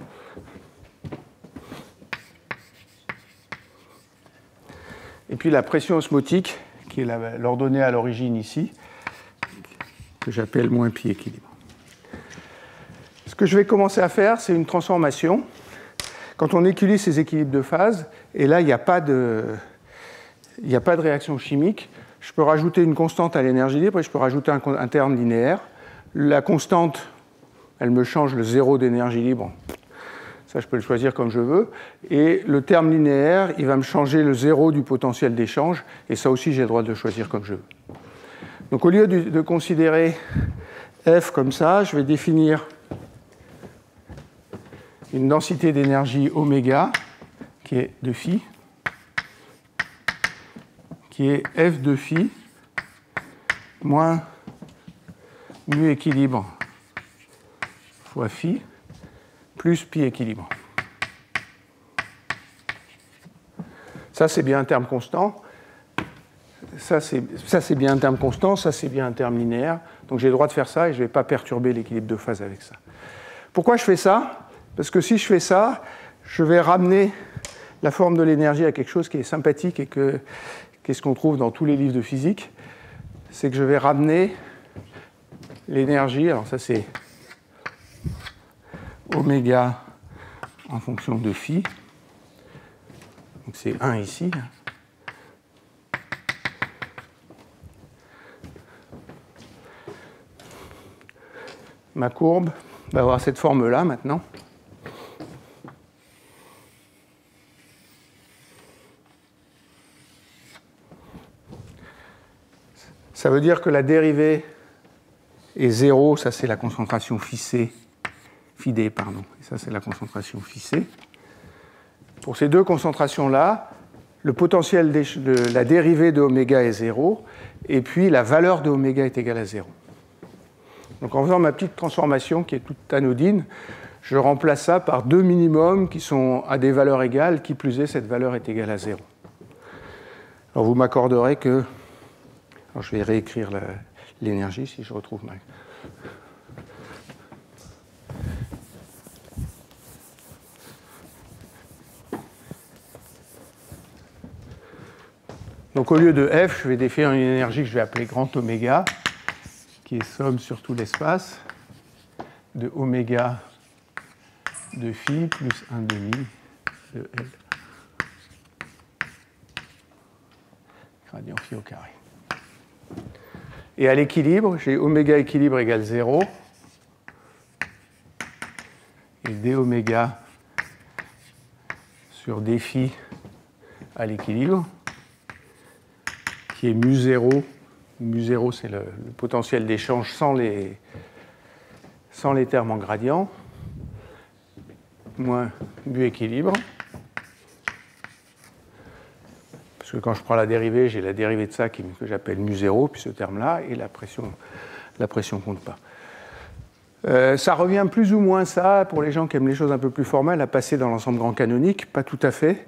Et puis la pression osmotique, qui est l'ordonnée à l'origine ici, que j'appelle moins pi équilibre. Ce que je vais commencer à faire, c'est une transformation. Quand on équilibre ces équilibres de phase, et là, il n'y a pas de réaction chimique, je peux rajouter une constante à l'énergie libre et je peux rajouter un terme linéaire. La constante, elle me change le zéro d'énergie libre. Ça, je peux le choisir comme je veux. Et le terme linéaire, il va me changer le zéro du potentiel d'échange. Et ça aussi, j'ai le droit de le choisir comme je veux. Donc, au lieu de considérer F comme ça, je vais définir une densité d'énergie oméga, qui est de phi, qui est F de phi moins mu équilibre fois phi, plus pi équilibre. Ça, c'est bien un terme constant. Ça, c'est bien un terme constant. Ça, c'est bien un terme linéaire. Donc, j'ai le droit de faire ça et je ne vais pas perturber l'équilibre de phase avec ça. Pourquoi je fais ça? Parce que si je fais ça, je vais ramener la forme de l'énergie à quelque chose qui est sympathique et qu'est-ce qu'on trouve dans tous les livres de physique. C'est que je vais ramener l'énergie. Alors, ça, c'est oméga en fonction de phi. Donc c'est 1 ici. Ma courbe va avoir cette forme-là maintenant. Ça veut dire que la dérivée est 0, ça c'est la concentration phi D, pardon. Et ça c'est la concentration phi C. Pour ces deux concentrations-là, le potentiel de la dérivée de oméga est 0, et puis la valeur de oméga est égale à 0. Donc en faisant ma petite transformation qui est toute anodine, je remplace ça par deux minimums qui sont à des valeurs égales, qui plus est, cette valeur est égale à 0. Alors vous m'accorderez que... Alors je vais réécrire l'énergie si je retrouve ma... Donc au lieu de F, je vais définir une énergie que je vais appeler grand oméga, qui est somme sur tout l'espace de oméga de phi plus 1/2 de L gradient phi au carré. Et à l'équilibre, j'ai oméga équilibre égale 0 et d oméga sur d phi à l'équilibre, qui est mu 0. Mu 0, c'est le potentiel d'échange sans les termes en gradient, moins mu équilibre. Parce que quand je prends la dérivée, j'ai la dérivée de ça que j'appelle mu 0, puis ce terme-là, et la pression compte pas. Ça revient plus ou moins ça, pour les gens qui aiment les choses un peu plus formelles, à passer dans l'ensemble grand canonique, pas tout à fait.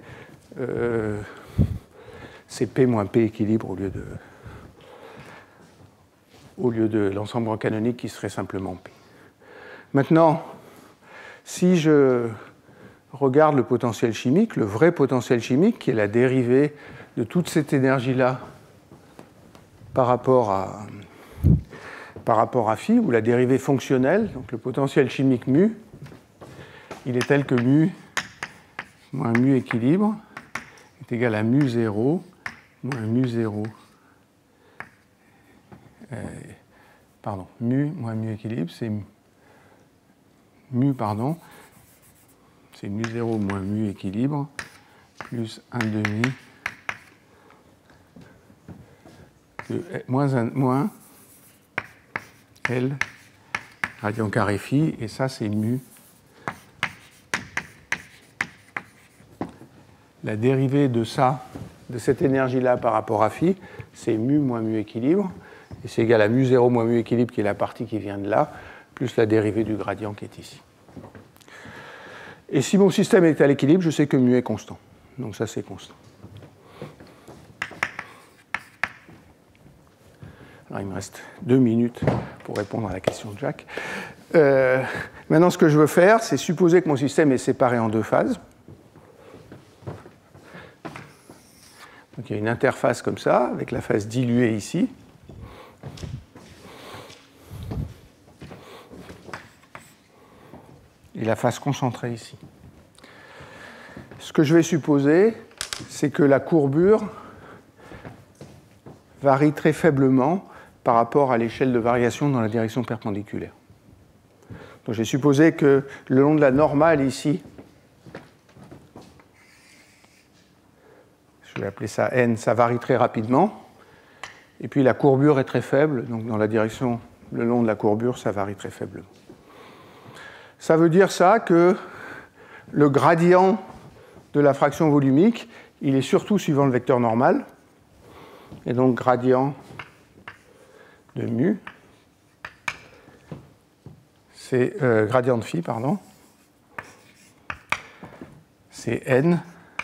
C'est P moins P équilibre au lieu de l'ensemble grand canonique qui serait simplement P. Maintenant, si je regarde le potentiel chimique, le vrai potentiel chimique, qui est la dérivée de toute cette énergie-là par rapport à phi, ou la dérivée fonctionnelle, donc le potentiel chimique mu, il est tel que mu moins mu équilibre est égal à mu 0 moins mu 0. Mu moins mu équilibre, c'est mu 0 moins mu équilibre plus 1/2 de moins L gradient carré phi, et ça c'est mu. La dérivée de ça, de cette énergie-là par rapport à phi, c'est mu moins mu équilibre, et c'est égal à mu 0 moins mu équilibre, qui est la partie qui vient de là, plus la dérivée du gradient qui est ici. Et si mon système est à l'équilibre, je sais que mu est constant. Donc ça, c'est constant. Alors, il me reste 2 minutes pour répondre à la question de Jacques. Maintenant, ce que je veux faire, c'est supposer que mon système est séparé en deux phases. Donc il y a une interface comme ça, avec la phase diluée ici. Et la phase concentrée ici. Ce que je vais supposer, c'est que la courbure varie très faiblement par rapport à l'échelle de variation dans la direction perpendiculaire. Donc j'ai supposé que le long de la normale ici, je vais appeler ça n, ça varie très rapidement. Et puis la courbure est très faible, donc dans la direction, le long de la courbure, ça varie très faiblement. Ça veut dire ça que le gradient de la fraction volumique, il est surtout suivant le vecteur normal. Et donc gradient de mu, c'est gradient de phi, pardon, c'est n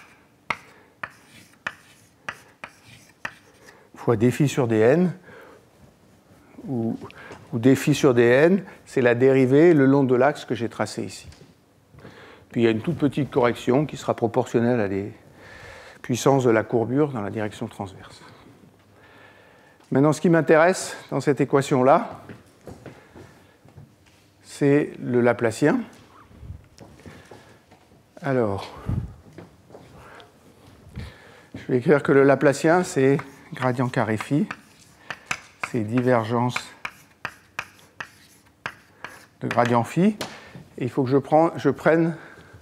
fois dφ sur dn, ou dφ sur dn, c'est la dérivée le long de l'axe que j'ai tracé ici. Puis il y a une toute petite correction qui sera proportionnelle à les puissances de la courbure dans la direction transverse. Maintenant, ce qui m'intéresse dans cette équation-là, c'est le Laplacien. Alors, je vais écrire que le Laplacien, c'est gradient carré phi, c'est divergence de gradient phi. Et il faut que je prenne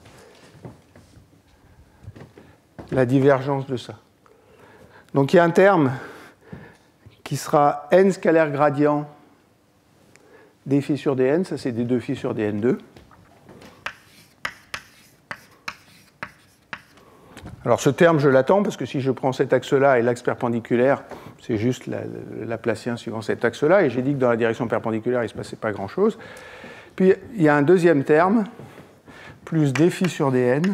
la divergence de ça. Donc il y a un terme qui sera n scalaire gradient d phi sur dn, ça c'est d2 phi sur dn2. Alors ce terme, je l'attends, parce que si je prends cet axe-là et l'axe perpendiculaire, c'est juste le Laplacien suivant cet axe-là, et j'ai dit que dans la direction perpendiculaire, il ne se passait pas grand-chose. Puis il y a un deuxième terme, plus d phi sur dn,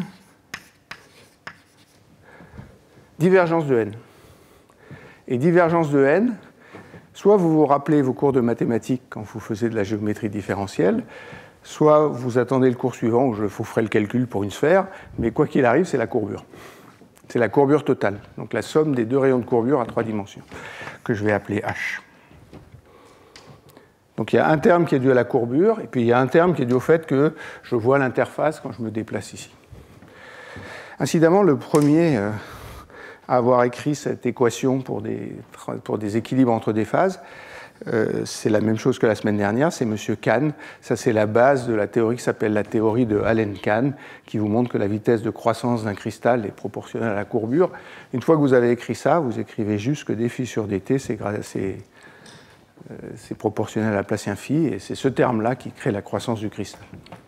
divergence de n. Et divergence de n, soit vous vous rappelez vos cours de mathématiques quand vous faisiez de la géométrie différentielle, soit vous attendez le cours suivant où je vous ferai le calcul pour une sphère, mais quoi qu'il arrive, c'est la courbure. C'est la courbure totale, donc la somme des deux rayons de courbure à 3 dimensions, que je vais appeler h. Donc il y a un terme qui est dû à la courbure, et puis il y a un terme qui est dû au fait que je vois l'interface quand je me déplace ici. Incidemment, le premier à avoir écrit cette équation pour des équilibres entre des phases, c'est la même chose que la semaine dernière, c'est M. Kahn. Ça, c'est la base de la théorie qui s'appelle la théorie de Allen-Kahn, qui vous montre que la vitesse de croissance d'un cristal est proportionnelle à la courbure. Une fois que vous avez écrit ça, vous écrivez juste que d phi sur dt, c'est proportionnel à Laplacien phi, et c'est ce terme-là qui crée la croissance du cristal.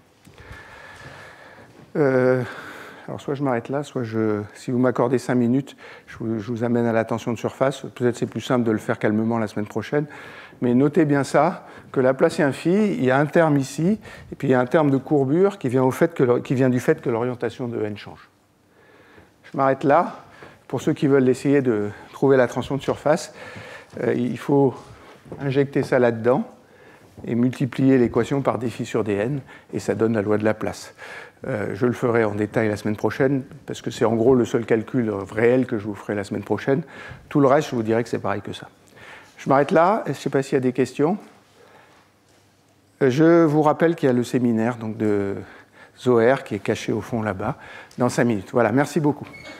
Alors soit je m'arrête là, soit si vous m'accordez 5 minutes, je vous amène à la tension de surface. Peut-être c'est plus simple de le faire calmement la semaine prochaine. Mais notez bien ça, que Laplacien phi, il y a un terme ici, et puis il y a un terme de courbure qui vient du fait que l'orientation de n change. Je m'arrête là. Pour ceux qui veulent essayer de trouver la tension de surface, il faut injecter ça là-dedans et multiplier l'équation par d phi sur dn, et ça donne la loi de Laplace. Je le ferai en détail la semaine prochaine, parce que c'est en gros le seul calcul réel que je vous ferai la semaine prochaine. Tout le reste, je vous dirai que c'est pareil que ça. Je m'arrête là, je ne sais pas s'il y a des questions. Je vous rappelle qu'il y a le séminaire donc, de Zoher qui est caché au fond là-bas, dans 5 minutes. Voilà, merci beaucoup.